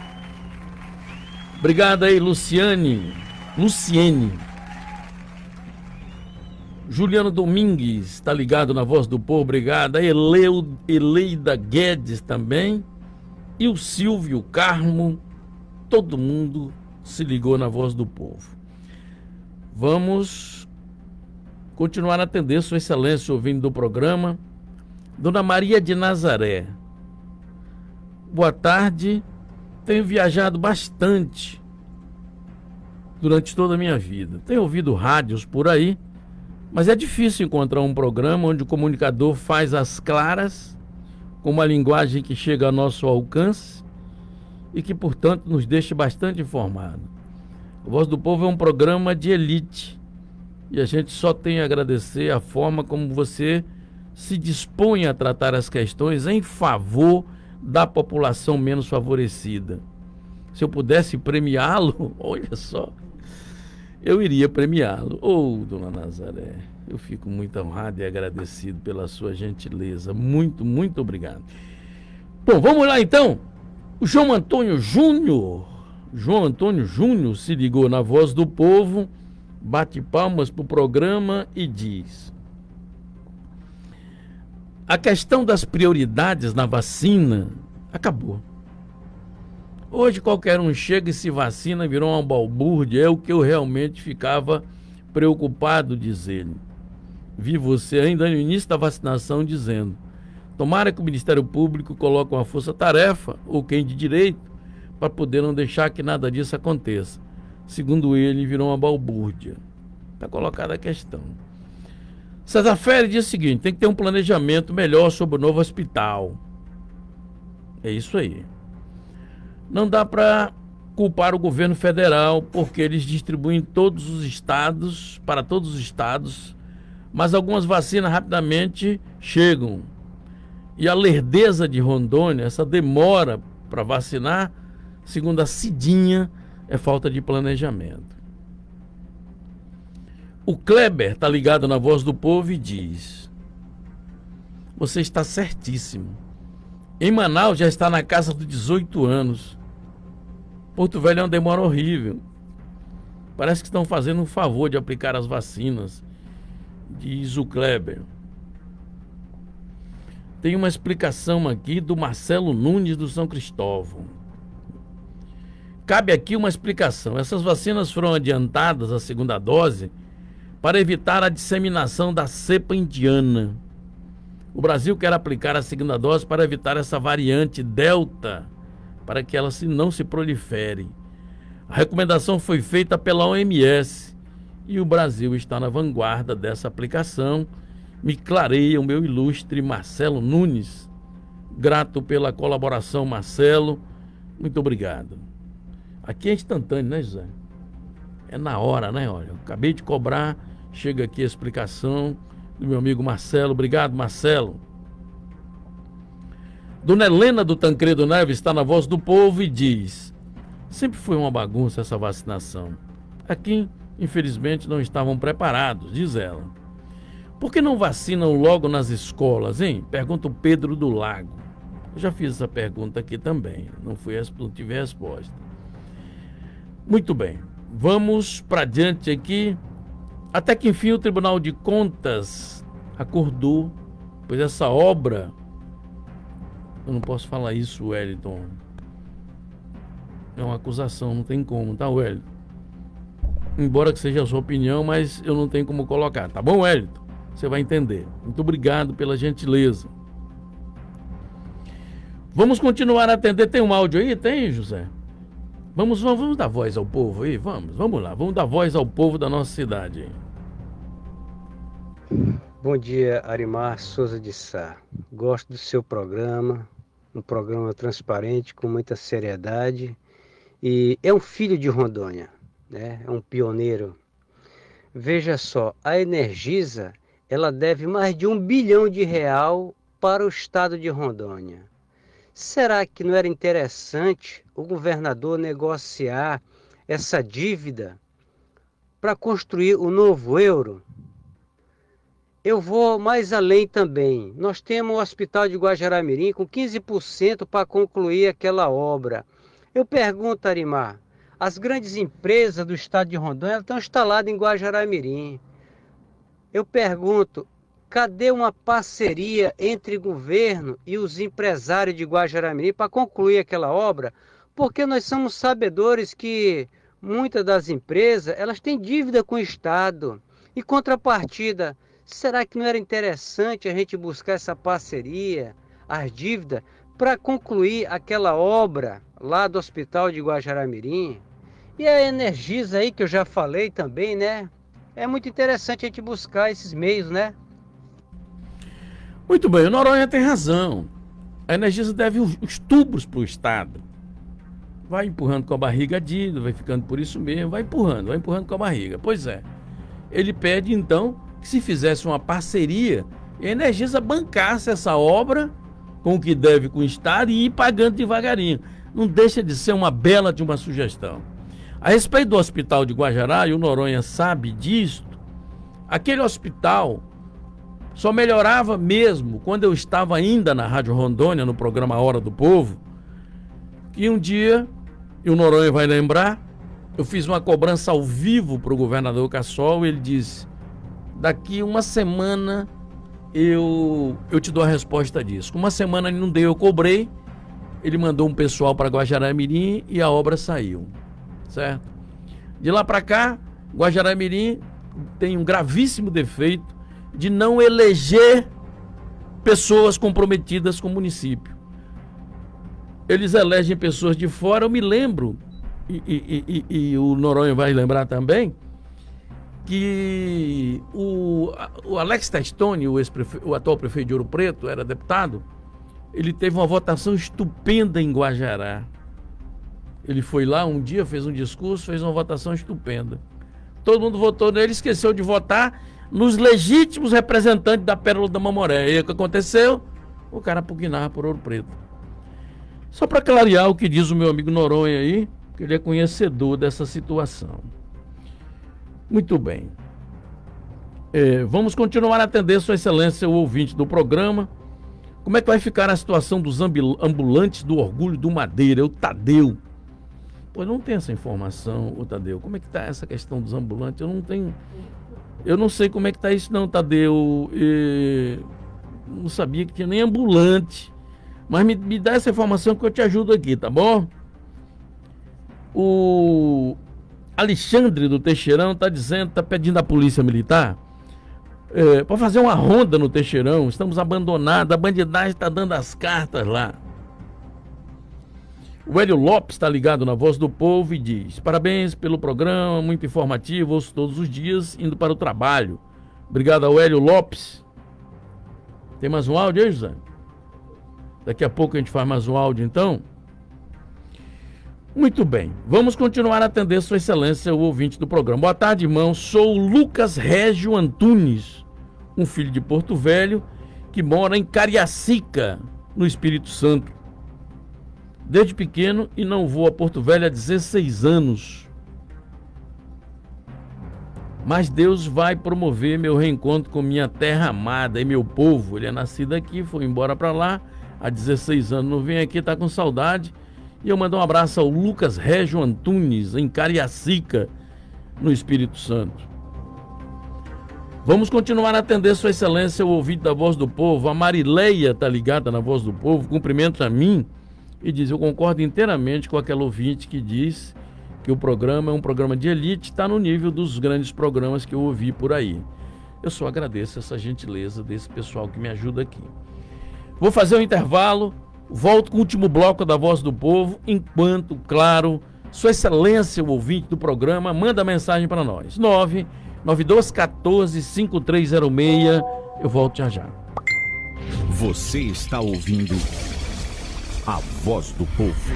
Obrigado aí, Luciane. Luciene. Juliano Domingues está ligado na Voz do Povo. Obrigado. A Eleu, Eleida Guedes também. E o Silvio Carmo. Todo mundo se ligou na Voz do Povo. Vamos continuar a atender Sua Excelência, ouvindo do programa. Dona Maria de Nazaré. Boa tarde. Tenho viajado bastante durante toda a minha vida. Tenho ouvido rádios por aí, mas é difícil encontrar um programa onde o comunicador faz as claras, com uma linguagem que chega ao nosso alcance e que, portanto, nos deixa bastante informado. A Voz do Povo é um programa de elite, E a gente só tem a agradecer a forma como você se dispõe a tratar as questões em favor da população menos favorecida. Se eu pudesse premiá-lo, olha só, eu iria premiá-lo. Ô, oh, dona Nazaré, eu fico muito honrado e agradecido pela sua gentileza. Muito, muito obrigado. Bom, vamos lá então. O João Antônio Júnior, João Antônio Júnior se ligou na Voz do Povo, bate palmas para o programa e diz: a questão das prioridades na vacina acabou. Hoje qualquer um chega e se vacina, virou uma balbúrdia, é o que eu realmente ficava preocupado, diz ele. Vi você ainda no início da vacinação dizendo: tomara que o Ministério Público coloque uma força-tarefa, ou quem de direito, para poder não deixar que nada disso aconteça. Segundo ele, virou uma balbúrdia. Está colocada a questão. César Ferri diz o seguinte: tem que ter um planejamento melhor sobre o novo hospital. É isso aí. Não dá para culpar o governo federal, porque eles distribuem todos os estados, para todos os estados, mas algumas vacinas rapidamente chegam. E a lerdeza de Rondônia, essa demora para vacinar, segundo a Cidinha, é falta de planejamento. O Kleber está ligado na Voz do Povo e diz: você está certíssimo. Em Manaus já está na casa dos dezoito anos. Porto Velho é uma demora horrível. Parece que estão fazendo um favor de aplicar as vacinas, diz o Kleber. Tem uma explicação aqui do Marcelo Nunes do São Cristóvão. Cabe aqui uma explicação. Essas vacinas foram adiantadas, a segunda dose, para evitar a disseminação da cepa indiana. O Brasil quer aplicar a segunda dose para evitar essa variante Delta, para que ela se, não se prolifere. A recomendação foi feita pela O M S e o Brasil está na vanguarda dessa aplicação. Me clareia o meu ilustre Marcelo Nunes. Grato pela colaboração, Marcelo. Muito obrigado. Aqui é instantâneo, né, José? É na hora, né? Olha, eu acabei de cobrar, chega aqui a explicação do meu amigo Marcelo. Obrigado, Marcelo. Dona Helena do Tancredo Neves está na Voz do Povo e diz: sempre foi uma bagunça essa vacinação. Aqui, infelizmente, não estavam preparados, diz ela. Por que não vacinam logo nas escolas, hein? Pergunta o Pedro do Lago. Eu já fiz essa pergunta aqui também, não, fui, não tive resposta. Muito bem, vamos para diante aqui. Até que enfim o Tribunal de Contas acordou, pois essa obra... Eu não posso falar isso, Wellington. É uma acusação, não tem como, tá, Wellington? Embora que seja a sua opinião, mas eu não tenho como colocar, tá bom, Wellington? Você vai entender. Muito obrigado pela gentileza. Vamos continuar a atender. Tem um áudio aí? Tem, José? Vamos, vamos, vamos dar voz ao povo aí? Vamos, vamos lá. Vamos dar voz ao povo da nossa cidade. Bom dia, Arimar Souza de Sá. Gosto do seu programa, um programa transparente, com muita seriedade. E é um filho de Rondônia, né? É um pioneiro. Veja só, a Energisa, ela deve mais de um bilhão de real para o estado de Rondônia. Será que não era interessante o governador negociar essa dívida para construir o novo euro? Eu vou mais além também. Nós temos o Hospital de Guajará-Mirim com quinze por cento para concluir aquela obra. Eu pergunto, Arimar, as grandes empresas do estado de Rondônia estão instaladas em Guajará-Mirim. Eu pergunto, cadê uma parceria entre o governo e os empresários de Guajará-Mirim para concluir aquela obra? Porque nós somos sabedores que muitas das empresas, elas têm dívida com o estado. Em contrapartida, será que não era interessante a gente buscar essa parceria, as dívidas, para concluir aquela obra lá do Hospital de Guajará-Mirim? E a Energisa aí, que eu já falei também, né? É muito interessante a gente buscar esses meios, né? Muito bem, o Noronha tem razão. A Energisa deve os, os tubos para o Estado. Vai empurrando com a barriga a dívida, vai ficando por isso mesmo, vai empurrando, vai empurrando com a barriga. Pois é. ele pede então que se fizesse uma parceria e a Energisa bancasse essa obra com o que deve com o Estado e ir pagando devagarinho. Não deixa de ser uma bela de uma sugestão. A respeito do hospital de Guajará, e o Noronha sabe disso, aquele hospital só melhorava mesmo quando eu estava ainda na Rádio Rondônia, no programa Hora do Povo, que um dia, e o Noronha vai lembrar, eu fiz uma cobrança ao vivo para o governador Cassol, e ele disse, daqui uma semana eu, eu te dou a resposta disso. Uma semana não deu, eu cobrei, ele mandou um pessoal para Guajará-Mirim e a obra saiu, certo? De lá para cá, Guajará-Mirim tem um gravíssimo defeito de não eleger pessoas comprometidas com o município. Eles elegem pessoas de fora. Eu me lembro, e, e, e, e o Noronha vai lembrar também, que o, o Alex Testoni, o, o atual prefeito de Ouro Preto, era deputado, ele teve uma votação estupenda em Guajará. Ele foi lá um dia, fez um discurso, fez uma votação estupenda. Todo mundo votou nele, esqueceu de votar nos legítimos representantes da Pérola da Mamoré. E o que aconteceu? O cara pugnava por Ouro Preto. Só para clarear o que diz o meu amigo Noronha aí, que ele é conhecedor dessa situação. Muito bem. É, vamos continuar a atender Sua Excelência, o ouvinte do programa. Como é que vai ficar a situação dos ambulantes do Orgulho do Madeira? O Tadeu. Pô, não tem essa informação, o Tadeu. Como é que está essa questão dos ambulantes? Eu não tenho... Eu não sei como é que está isso não, Tadeu. E... não sabia que tinha nem ambulante. Mas me, me dá essa informação que eu te ajudo aqui, tá bom? O Alexandre do Teixeirão está dizendo, está pedindo à Polícia Militar é, para fazer uma ronda no Teixeirão. Estamos abandonados, a bandidagem está dando as cartas lá. O Hélio Lopes está ligado na Voz do Povo e diz: parabéns pelo programa, muito informativo, ouço todos os dias, indo para o trabalho. Obrigado ao Hélio Lopes. Tem mais um áudio aí, José? Daqui a pouco a gente faz mais um áudio, então. Muito bem, vamos continuar a atender Sua Excelência, o ouvinte do programa. Boa tarde, irmão. Sou o Lucas Régio Antunes, um filho de Porto Velho, que mora em Cariacica, no Espírito Santo. Desde pequeno e não vou a Porto Velho há dezesseis anos. Mas Deus vai promover meu reencontro com minha terra amada e meu povo. Ele é nascido aqui, foi embora para lá há dezesseis anos. Não vem aqui, tá com saudade. E eu mando um abraço ao Lucas Régio Antunes, em Cariacica, no Espírito Santo. Vamos continuar a atender Sua Excelência, o ouvinte da Voz do Povo. A Marileia está ligada na Voz do Povo, cumprimenta a mim e diz: eu concordo inteiramente com aquela ouvinte que diz que o programa é um programa de elite, está no nível dos grandes programas que eu ouvi por aí. Eu só agradeço essa gentileza desse pessoal que me ajuda aqui. Vou fazer um intervalo, volto com o último bloco da Voz do Povo, enquanto, claro, Sua Excelência, o ouvinte do programa, manda mensagem para nós. nove nove dois um quatro cinco três zero seis. Eu volto já já. Você está ouvindo a Voz do Povo.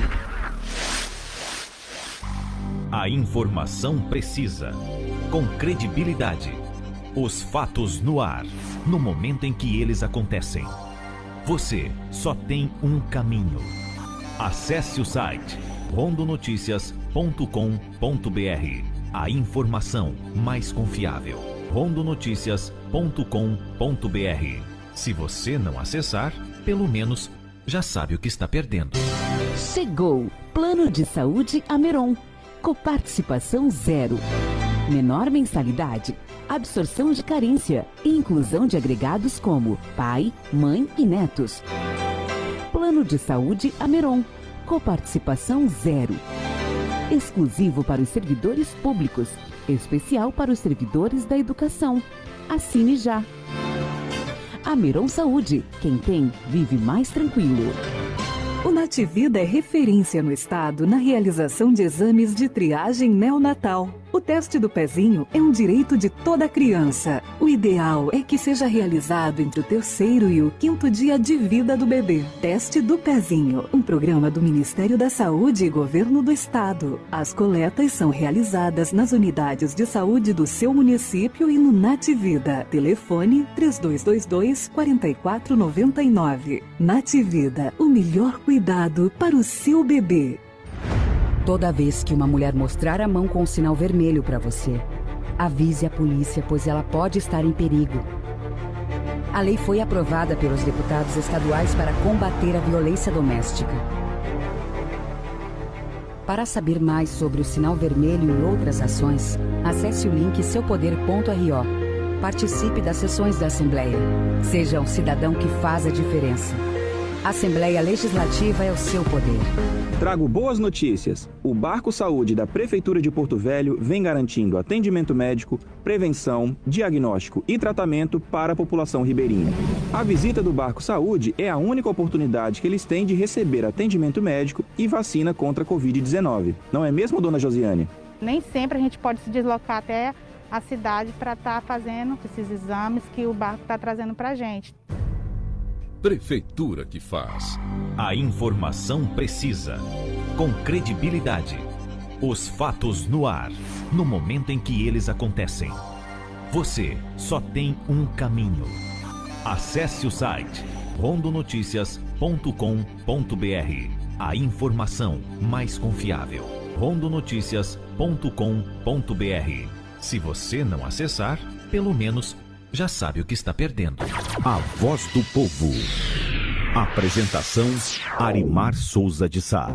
A informação precisa, com credibilidade. Os fatos no ar, no momento em que eles acontecem. Você só tem um caminho. Acesse o site rondonoticias ponto com ponto br. A informação mais confiável. rondonoticias ponto com ponto br. Se você não acessar, pelo menos já sabe o que está perdendo. Chegou Plano de Saúde Ameron. Coparticipação zero. Menor mensalidade, absorção de carência e inclusão de agregados como pai, mãe e netos. Plano de Saúde Ameron. Coparticipação zero. Exclusivo para os servidores públicos. Especial para os servidores da educação. Assine já. Ameron Saúde. Quem tem, vive mais tranquilo. O Nativida é referência no estado na realização de exames de triagem neonatal. O teste do pezinho é um direito de toda criança. O ideal é que seja realizado entre o terceiro e o quinto dia de vida do bebê. Teste do pezinho, um programa do Ministério da Saúde e Governo do Estado. As coletas são realizadas nas unidades de saúde do seu município e no Nativida. Telefone três dois dois dois, quatro quatro nove nove. Nativida, o melhor cuidado para o seu bebê. Toda vez que uma mulher mostrar a mão com um sinal vermelho para você, avise a polícia, pois ela pode estar em perigo. A lei foi aprovada pelos deputados estaduais para combater a violência doméstica. Para saber mais sobre o sinal vermelho e outras ações, acesse o link seu poder ponto r o. Participe das sessões da Assembleia. Seja um cidadão que faz a diferença. A Assembleia Legislativa é o seu poder. Trago boas notícias. O Barco Saúde da Prefeitura de Porto Velho vem garantindo atendimento médico, prevenção, diagnóstico e tratamento para a população ribeirinha. A visita do Barco Saúde é a única oportunidade que eles têm de receber atendimento médico e vacina contra a covid dezenove. Não é mesmo, dona Josiane? Nem sempre a gente pode se deslocar até a cidade para estar fazendo esses exames que o barco está trazendo para a gente. Prefeitura que faz. A informação precisa, com credibilidade. Os fatos no ar, no momento em que eles acontecem. Você só tem um caminho. Acesse o site rondonoticias ponto com ponto br. A informação mais confiável. rondonoticias ponto com ponto br. Se você não acessar, pelo menos já sabe o que está perdendo. A Voz do Povo. Apresentação: Arimar Souza de Sá.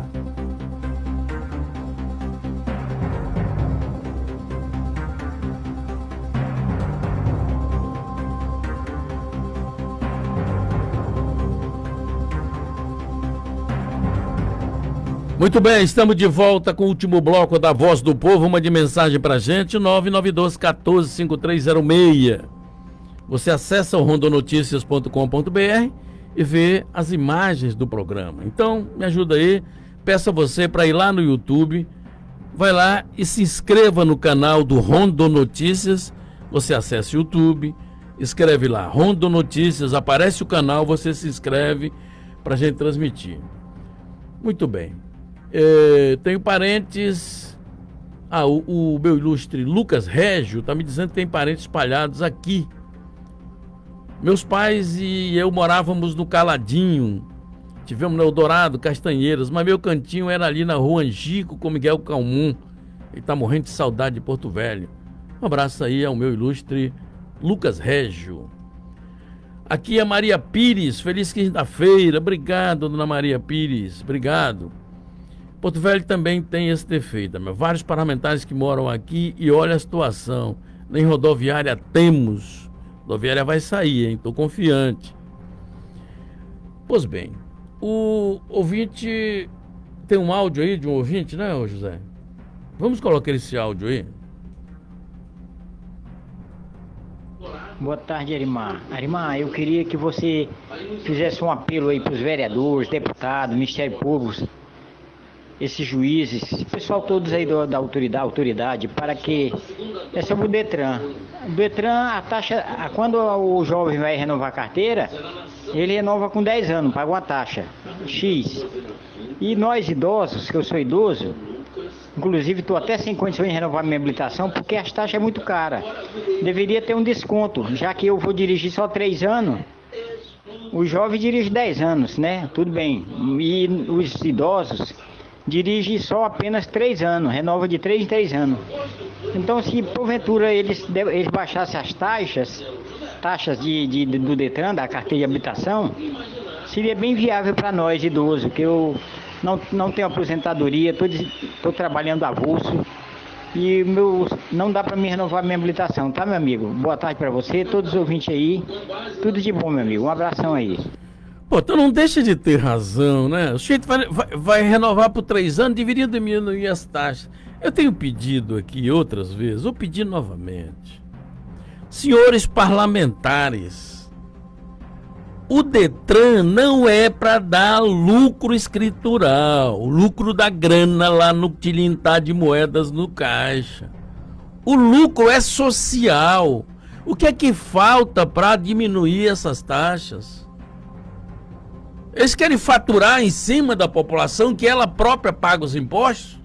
Muito bem, estamos de volta com o último bloco da Voz do Povo. Uma de mensagem pra gente, nove nove dois, um quatro, cinco três zero seis. Você acessa o rondonoticias ponto com ponto br e vê as imagens do programa. Então, me ajuda aí, peço a você para ir lá no YouTube, vai lá e se inscreva no canal do Rondonotícias. Você acessa o YouTube, escreve lá Rondonotícias, aparece o canal, você se inscreve para a gente transmitir. Muito bem. É, tenho parentes. Ah, o, o meu ilustre Lucas Régio está me dizendo que tem parentes espalhados aqui. Meus pais e eu morávamos no Caladinho, tivemos no Eldorado, Castanheiras, mas meu cantinho era ali na rua Angico com Miguel Calmon. Ele está morrendo de saudade de Porto Velho. Um abraço aí ao meu ilustre Lucas Régio. Aqui é Maria Pires, feliz quinta-feira. Obrigado, dona Maria Pires, obrigado. Porto Velho também tem esse defeito, mas vários parlamentares que moram aqui e olha a situação. Nem rodoviária temos. Rodoviária vai sair, hein? Estou confiante. Pois bem, o ouvinte... Tem um áudio aí de um ouvinte, né, José? Vamos colocar esse áudio aí. Boa tarde, Arimar. Arimar, eu queria que você fizesse um apelo aí para os vereadores, deputados, Ministério Público, esses juízes, esse pessoal todos aí do, da autoridade, autoridade, para que... É sobre o Detran. O Detran, a taxa, a, quando o jovem vai renovar a carteira, ele renova com dez anos, paga uma taxa X. E nós idosos, que eu sou idoso, inclusive estou até sem condições de renovar minha habilitação, porque as taxas é muito cara. Deveria ter um desconto, já que eu vou dirigir só três anos, o jovem dirige dez anos, né? Tudo bem. E os idosos dirigem só apenas três anos, renova de três em três anos. Então, se porventura eles, eles baixassem as taxas, taxas de, de, do Detran, da carteira de habilitação, seria bem viável para nós idosos, que eu não, não tenho aposentadoria, estou trabalhando avulso e meu, não dá para me renovar minha habilitação, tá, meu amigo? Boa tarde para você, todos os ouvintes aí, tudo de bom, meu amigo, um abração aí. Pô, tu não deixa de ter razão, né? O sujeito vai, vai, vai renovar por três anos, deveria diminuir as taxas. Eu tenho pedido aqui outras vezes, vou pedir novamente. Senhores parlamentares, o Detran não é para dar lucro escritural, o lucro da grana lá no tilintar de moedas no caixa. O lucro é social. O que é que falta para diminuir essas taxas? Eles querem faturar em cima da população que ela própria paga os impostos?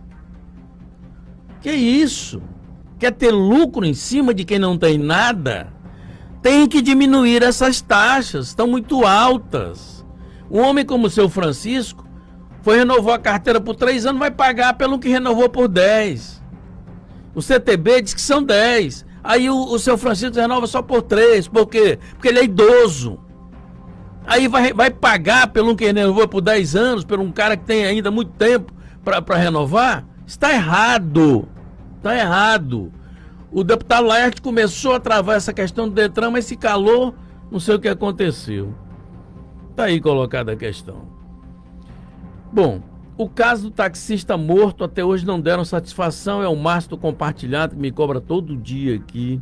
Que isso? Quer ter lucro em cima de quem não tem nada? Tem que diminuir essas taxas, estão muito altas. Um homem como o seu Francisco foi renovar a carteira por três anos, vai pagar pelo que renovou por dez. O C T B diz que são dez. Aí o, o seu Francisco renova só por três. Por quê? Porque ele é idoso. Aí vai, vai pagar pelo que renovou por dez anos, por um cara que tem ainda muito tempo para renovar? Está errado. Está errado. O deputado Laerte começou a travar essa questão do Detran, mas se calou, não sei o que aconteceu. Está aí colocada a questão. Bom, o caso do taxista morto até hoje não deram satisfação, é o Márcio do Compartilhado que me cobra todo dia aqui.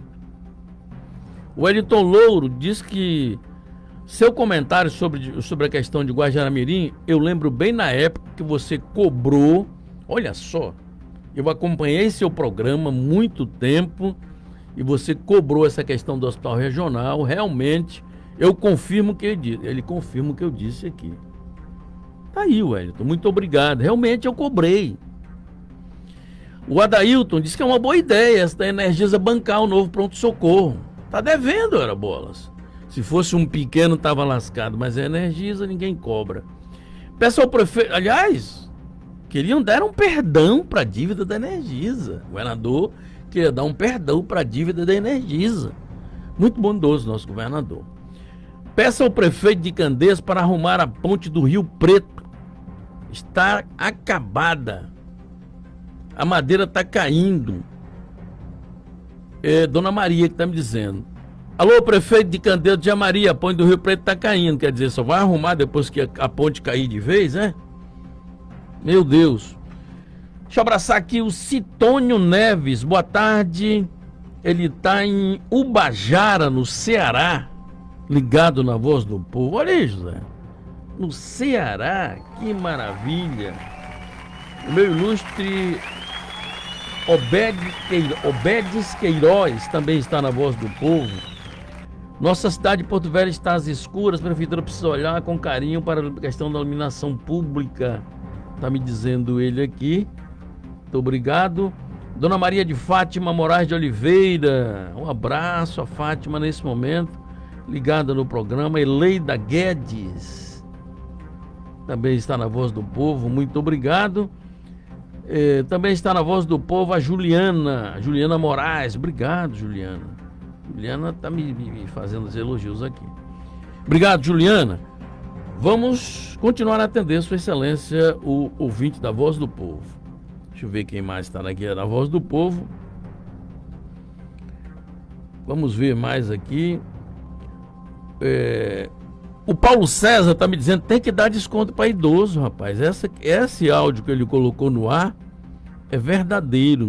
O Wellington Louro diz que seu comentário sobre, sobre a questão de Guajará-Mirim, eu lembro bem na época que você cobrou, olha só, eu acompanhei seu programa há muito tempo e você cobrou essa questão do hospital regional. Realmente, eu confirmo o que ele disse. Ele confirma o que eu disse aqui. Tá aí, Wellington. Muito obrigado. Realmente eu cobrei. O Adailton disse que é uma boa ideia essa da Energisa bancar o novo pronto-socorro. Tá devendo, era bolas. Se fosse um pequeno, tava lascado. Mas a Energisa ninguém cobra. Peço ao prefeito... Aliás... Queriam dar um perdão para a dívida da Energisa. O governador queria dar um perdão para a dívida da Energisa. Muito bondoso nosso governador. Peça ao prefeito de Candeias para arrumar a ponte do Rio Preto. Está acabada. A madeira está caindo. É Dona Maria que está me dizendo. Alô, prefeito de Candeias, de Maria, a ponte do Rio Preto está caindo. Quer dizer, só vai arrumar depois que a ponte cair de vez, né? Meu Deus. Deixa eu abraçar aqui o Citônio Neves. Boa tarde. Ele está em Ubajara, no Ceará. Ligado na Voz do Povo. Olha aí, José. No Ceará. Que maravilha. O meu ilustre Obedes Queiroz também está na Voz do Povo. Nossa cidade de Porto Velho está às escuras. A prefeitura precisa olhar com carinho para a questão da iluminação pública. Tá me dizendo ele aqui. Muito obrigado. Dona Maria de Fátima Moraes de Oliveira. Um abraço a Fátima nesse momento. Ligada no programa. Eleida Guedes. Também está na Voz do Povo. Muito obrigado. É, também está na Voz do Povo a Juliana. Juliana Moraes. Obrigado, Juliana. Juliana está me, me fazendo os elogios aqui. Obrigado, Juliana. Vamos continuar a atender Sua Excelência, o ouvinte da Voz do Povo. Deixa eu ver quem mais está aqui na Voz do Povo. Vamos ver mais aqui. É... O Paulo César está me dizendo que tem que dar desconto para idoso, rapaz. Essa, esse áudio que ele colocou no ar é verdadeiro.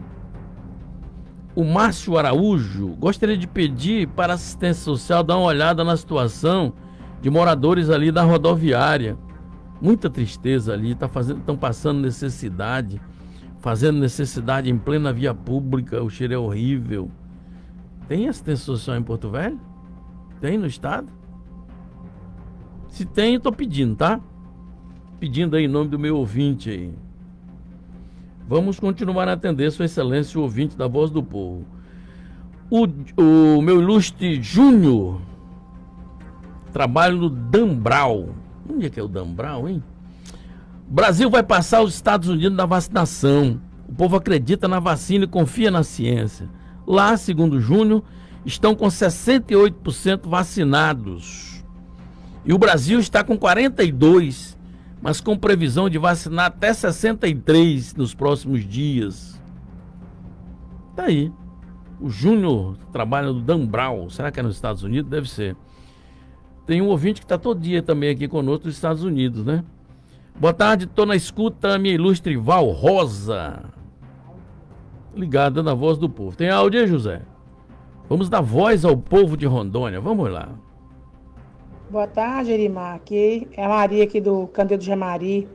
O Márcio Araújo gostaria de pedir para a assistência social dar uma olhada na situação de moradores ali da rodoviária. Muita tristeza ali, tá fazendo, estão passando necessidade, fazendo necessidade em plena via pública, o cheiro é horrível. Tem assistência social em Porto Velho? Tem no estado? Se tem, eu tô pedindo, tá? Pedindo aí em nome do meu ouvinte aí. Vamos continuar a atender Sua Excelência, o ouvinte da Voz do Povo. O, o meu ilustre Júnior trabalho no Dambral. Onde é que é o Dambral, hein? O Brasil vai passar os Estados Unidos na vacinação. O povo acredita na vacina e confia na ciência. Lá, segundo o Júnior, estão com sessenta e oito por cento vacinados. E o Brasil está com quarenta e dois por cento, mas com previsão de vacinar até sessenta e três por cento nos próximos dias. Tá aí. O Júnior trabalha no Dambral. Será que é nos Estados Unidos? Deve ser. Tem um ouvinte que está todo dia também aqui conosco dos Estados Unidos, né? Boa tarde, estou na escuta, minha ilustre Val Rosa. Ligada na Voz do Povo. Tem áudio aí, José? Vamos dar voz ao povo de Rondônia. Vamos lá. Boa tarde, Erimar. Aqui é a Maria aqui do Candeiro do Jamari.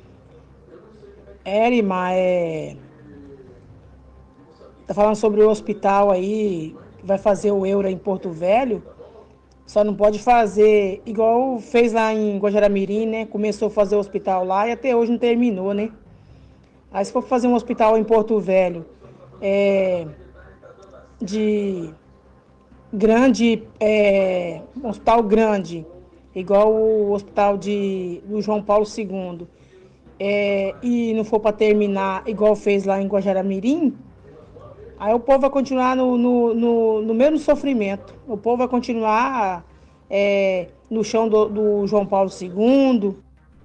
É, Erimar, é... Tá falando sobre o hospital aí, que vai fazer o Euro em Porto Velho. Só não pode fazer igual fez lá em Guajaramirim, né? Começou a fazer o hospital lá e até hoje não terminou, né? Aí se for fazer um hospital em Porto Velho, é... de grande, é... um hospital grande, igual o hospital de... do João Paulo segundo, é... e não for para terminar igual fez lá em Guajaramirim, aí o povo vai continuar no, no, no, no mesmo sofrimento. O povo vai continuar é, no chão do, do João Paulo segundo.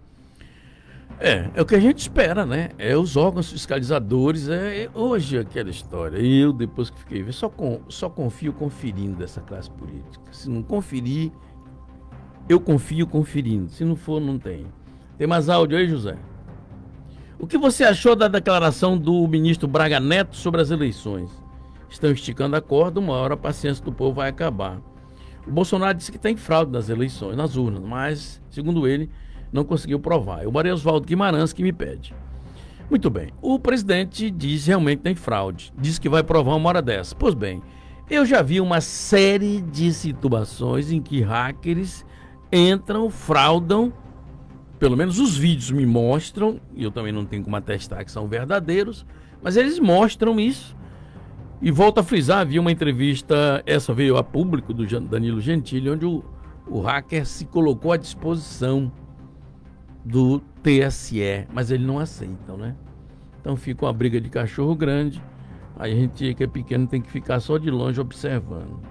É, é o que a gente espera, né? É os órgãos fiscalizadores. É, é hoje aquela história. Eu, depois que fiquei vendo, só, com, só confio conferindo dessa classe política. Se não conferir, eu confio conferindo. Se não for, não tem. Tem mais áudio aí, José? O que você achou da declaração do ministro Braga Neto sobre as eleições? Estão esticando a corda, uma hora a paciência do povo vai acabar. O Bolsonaro disse que tem fraude nas eleições, nas urnas, mas, segundo ele, não conseguiu provar. É o Maria Oswaldo Guimarães que me pede. Muito bem, o presidente diz realmente que tem fraude, diz que vai provar uma hora dessa. Pois bem, eu já vi uma série de situações em que hackers entram, fraudam. Pelo menos os vídeos me mostram, e eu também não tenho como atestar que são verdadeiros, mas eles mostram isso. E volto a frisar, havia uma entrevista, essa veio a público, do Danilo Gentili, onde o, o hacker se colocou à disposição do T S E, mas eles não aceitam, né? Então fica uma briga de cachorro grande, aí a gente que é pequeno tem que ficar só de longe observando.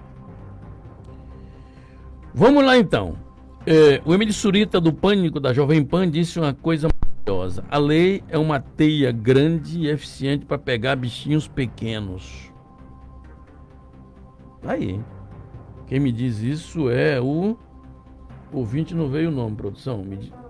Vamos lá então. É, o Emílio Surita, do Pânico, da Jovem Pan, disse uma coisa maravilhosa. A lei é uma teia grande e eficiente para pegar bichinhos pequenos. Tá aí. Quem me diz isso é o... o ouvinte, não veio o nome, produção. Me diz...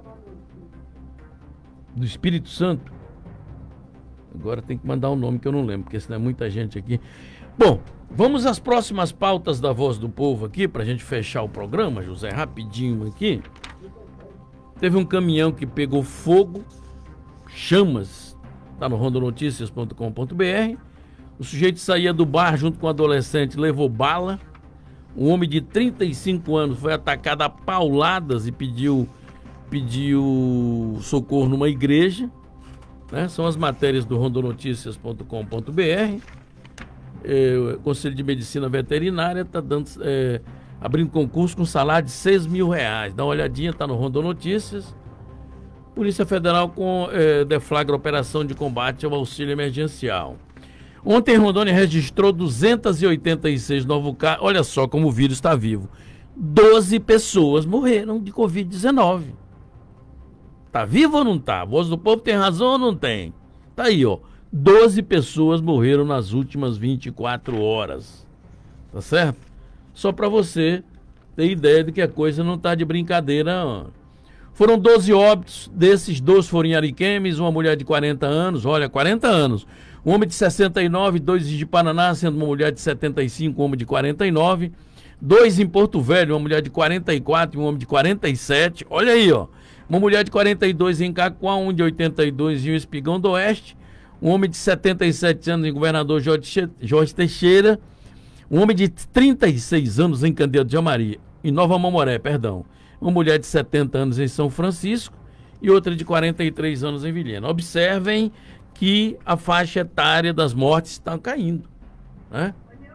Do Espírito Santo. Agora tem que mandar o um nome que eu não lembro, porque senão é muita gente aqui. Bom, vamos às próximas pautas da Voz do Povo aqui, para a gente fechar o programa, José, rapidinho aqui. Teve um caminhão que pegou fogo, chamas, tá no rondonoticias ponto com ponto br. O sujeito saía do bar junto com um adolescente, levou bala. Um homem de trinta e cinco anos foi atacado a pauladas e pediu, pediu socorro numa igreja. Né? São as matérias do rondonoticias ponto com ponto br. É, o Conselho de Medicina Veterinária está dando, é, abrindo concurso com salário de seis mil reais. Dá uma olhadinha, está no Rondonoticias. Polícia Federal com, é, deflagra operação de combate ao auxílio emergencial. Ontem, Rondônia registrou duzentos e oitenta e seis novos casos. Olha só como o vírus está vivo. doze pessoas morreram de covid dezenove. Tá vivo ou não tá? A Voz do Povo tem razão ou não tem? Tá aí, ó. doze pessoas morreram nas últimas vinte e quatro horas. Tá certo? Só para você ter ideia de que a coisa não tá de brincadeira. Ó. Foram doze óbitos, desses dois foram em Ariquemes, uma mulher de quarenta anos, olha, quarenta anos. Um homem de sessenta e nove, dois de Paraná, sendo uma mulher de setenta e cinco, um homem de quarenta e nove. Dois em Porto Velho, uma mulher de quarenta e quatro e um homem de quarenta e sete. Olha aí, ó. Uma mulher de quarenta e dois em Cacoá, um de oitenta e dois em Espigão do Oeste. Um homem de setenta e sete anos em Governador Jorge Teixeira. Um homem de trinta e seis anos em Candeeiro de Jamari, em Nova Mamoré, perdão. Uma mulher de setenta anos em São Francisco e outra de quarenta e três anos em Vilhena. Observem que a faixa etária das mortes está caindo, né?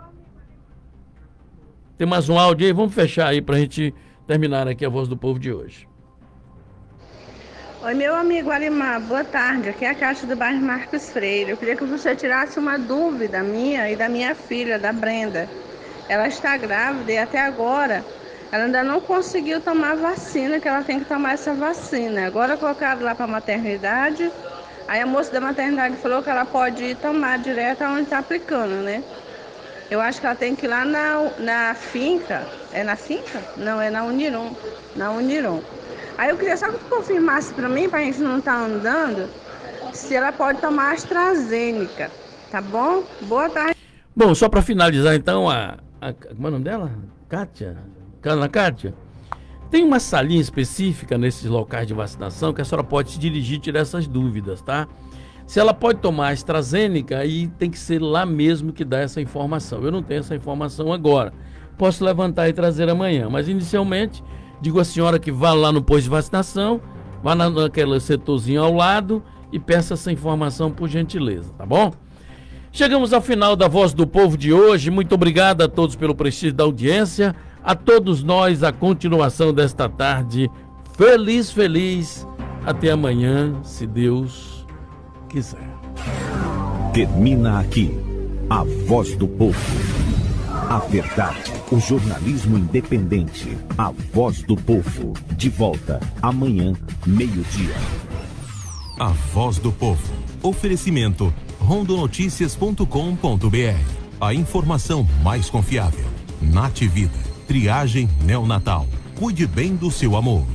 Tem mais um áudio aí? Vamos fechar aí para a gente terminar aqui a Voz do Povo de hoje. Oi, meu amigo Arimar, boa tarde. Aqui é a Cátia do bairro Marcos Freire. Eu queria que você tirasse uma dúvida minha e da minha filha, da Brenda. Ela está grávida e até agora ela ainda não conseguiu tomar a vacina, que ela tem que tomar essa vacina. Agora colocaram lá para a maternidade, aí a moça da maternidade falou que ela pode ir tomar direto onde está aplicando, né? Eu acho que ela tem que ir lá na, na finca. É na finca? Não, é na Uniron. Na Uniron. Aí eu queria só que tu confirmasse para mim, para a gente não estar andando, se ela pode tomar AstraZeneca, tá bom? Boa tarde. Bom, só para finalizar então, a, a... como é o nome dela? Kátia? Ana Kátia? Tem uma salinha específica nesses locais de vacinação que a senhora pode se dirigir e tirar essas dúvidas, tá? Se ela pode tomar a AstraZeneca, aí tem que ser lá mesmo que dá essa informação. Eu não tenho essa informação agora. Posso levantar e trazer amanhã, mas inicialmente digo à senhora que vá lá no posto de vacinação, vá na, naquele setorzinho ao lado e peça essa informação por gentileza, tá bom? Chegamos ao final da Voz do Povo de hoje. Muito obrigado a todos pelo prestígio da audiência. A todos nós, a continuação desta tarde. Feliz, feliz. Até amanhã, se Deus quiser. Termina aqui a Voz do Povo. A verdade, o jornalismo independente. A Voz do Povo. De volta amanhã, meio-dia. A Voz do Povo. Oferecimento rondonoticias ponto com ponto br. A informação mais confiável. Nativida. Triagem neonatal. Cuide bem do seu amor.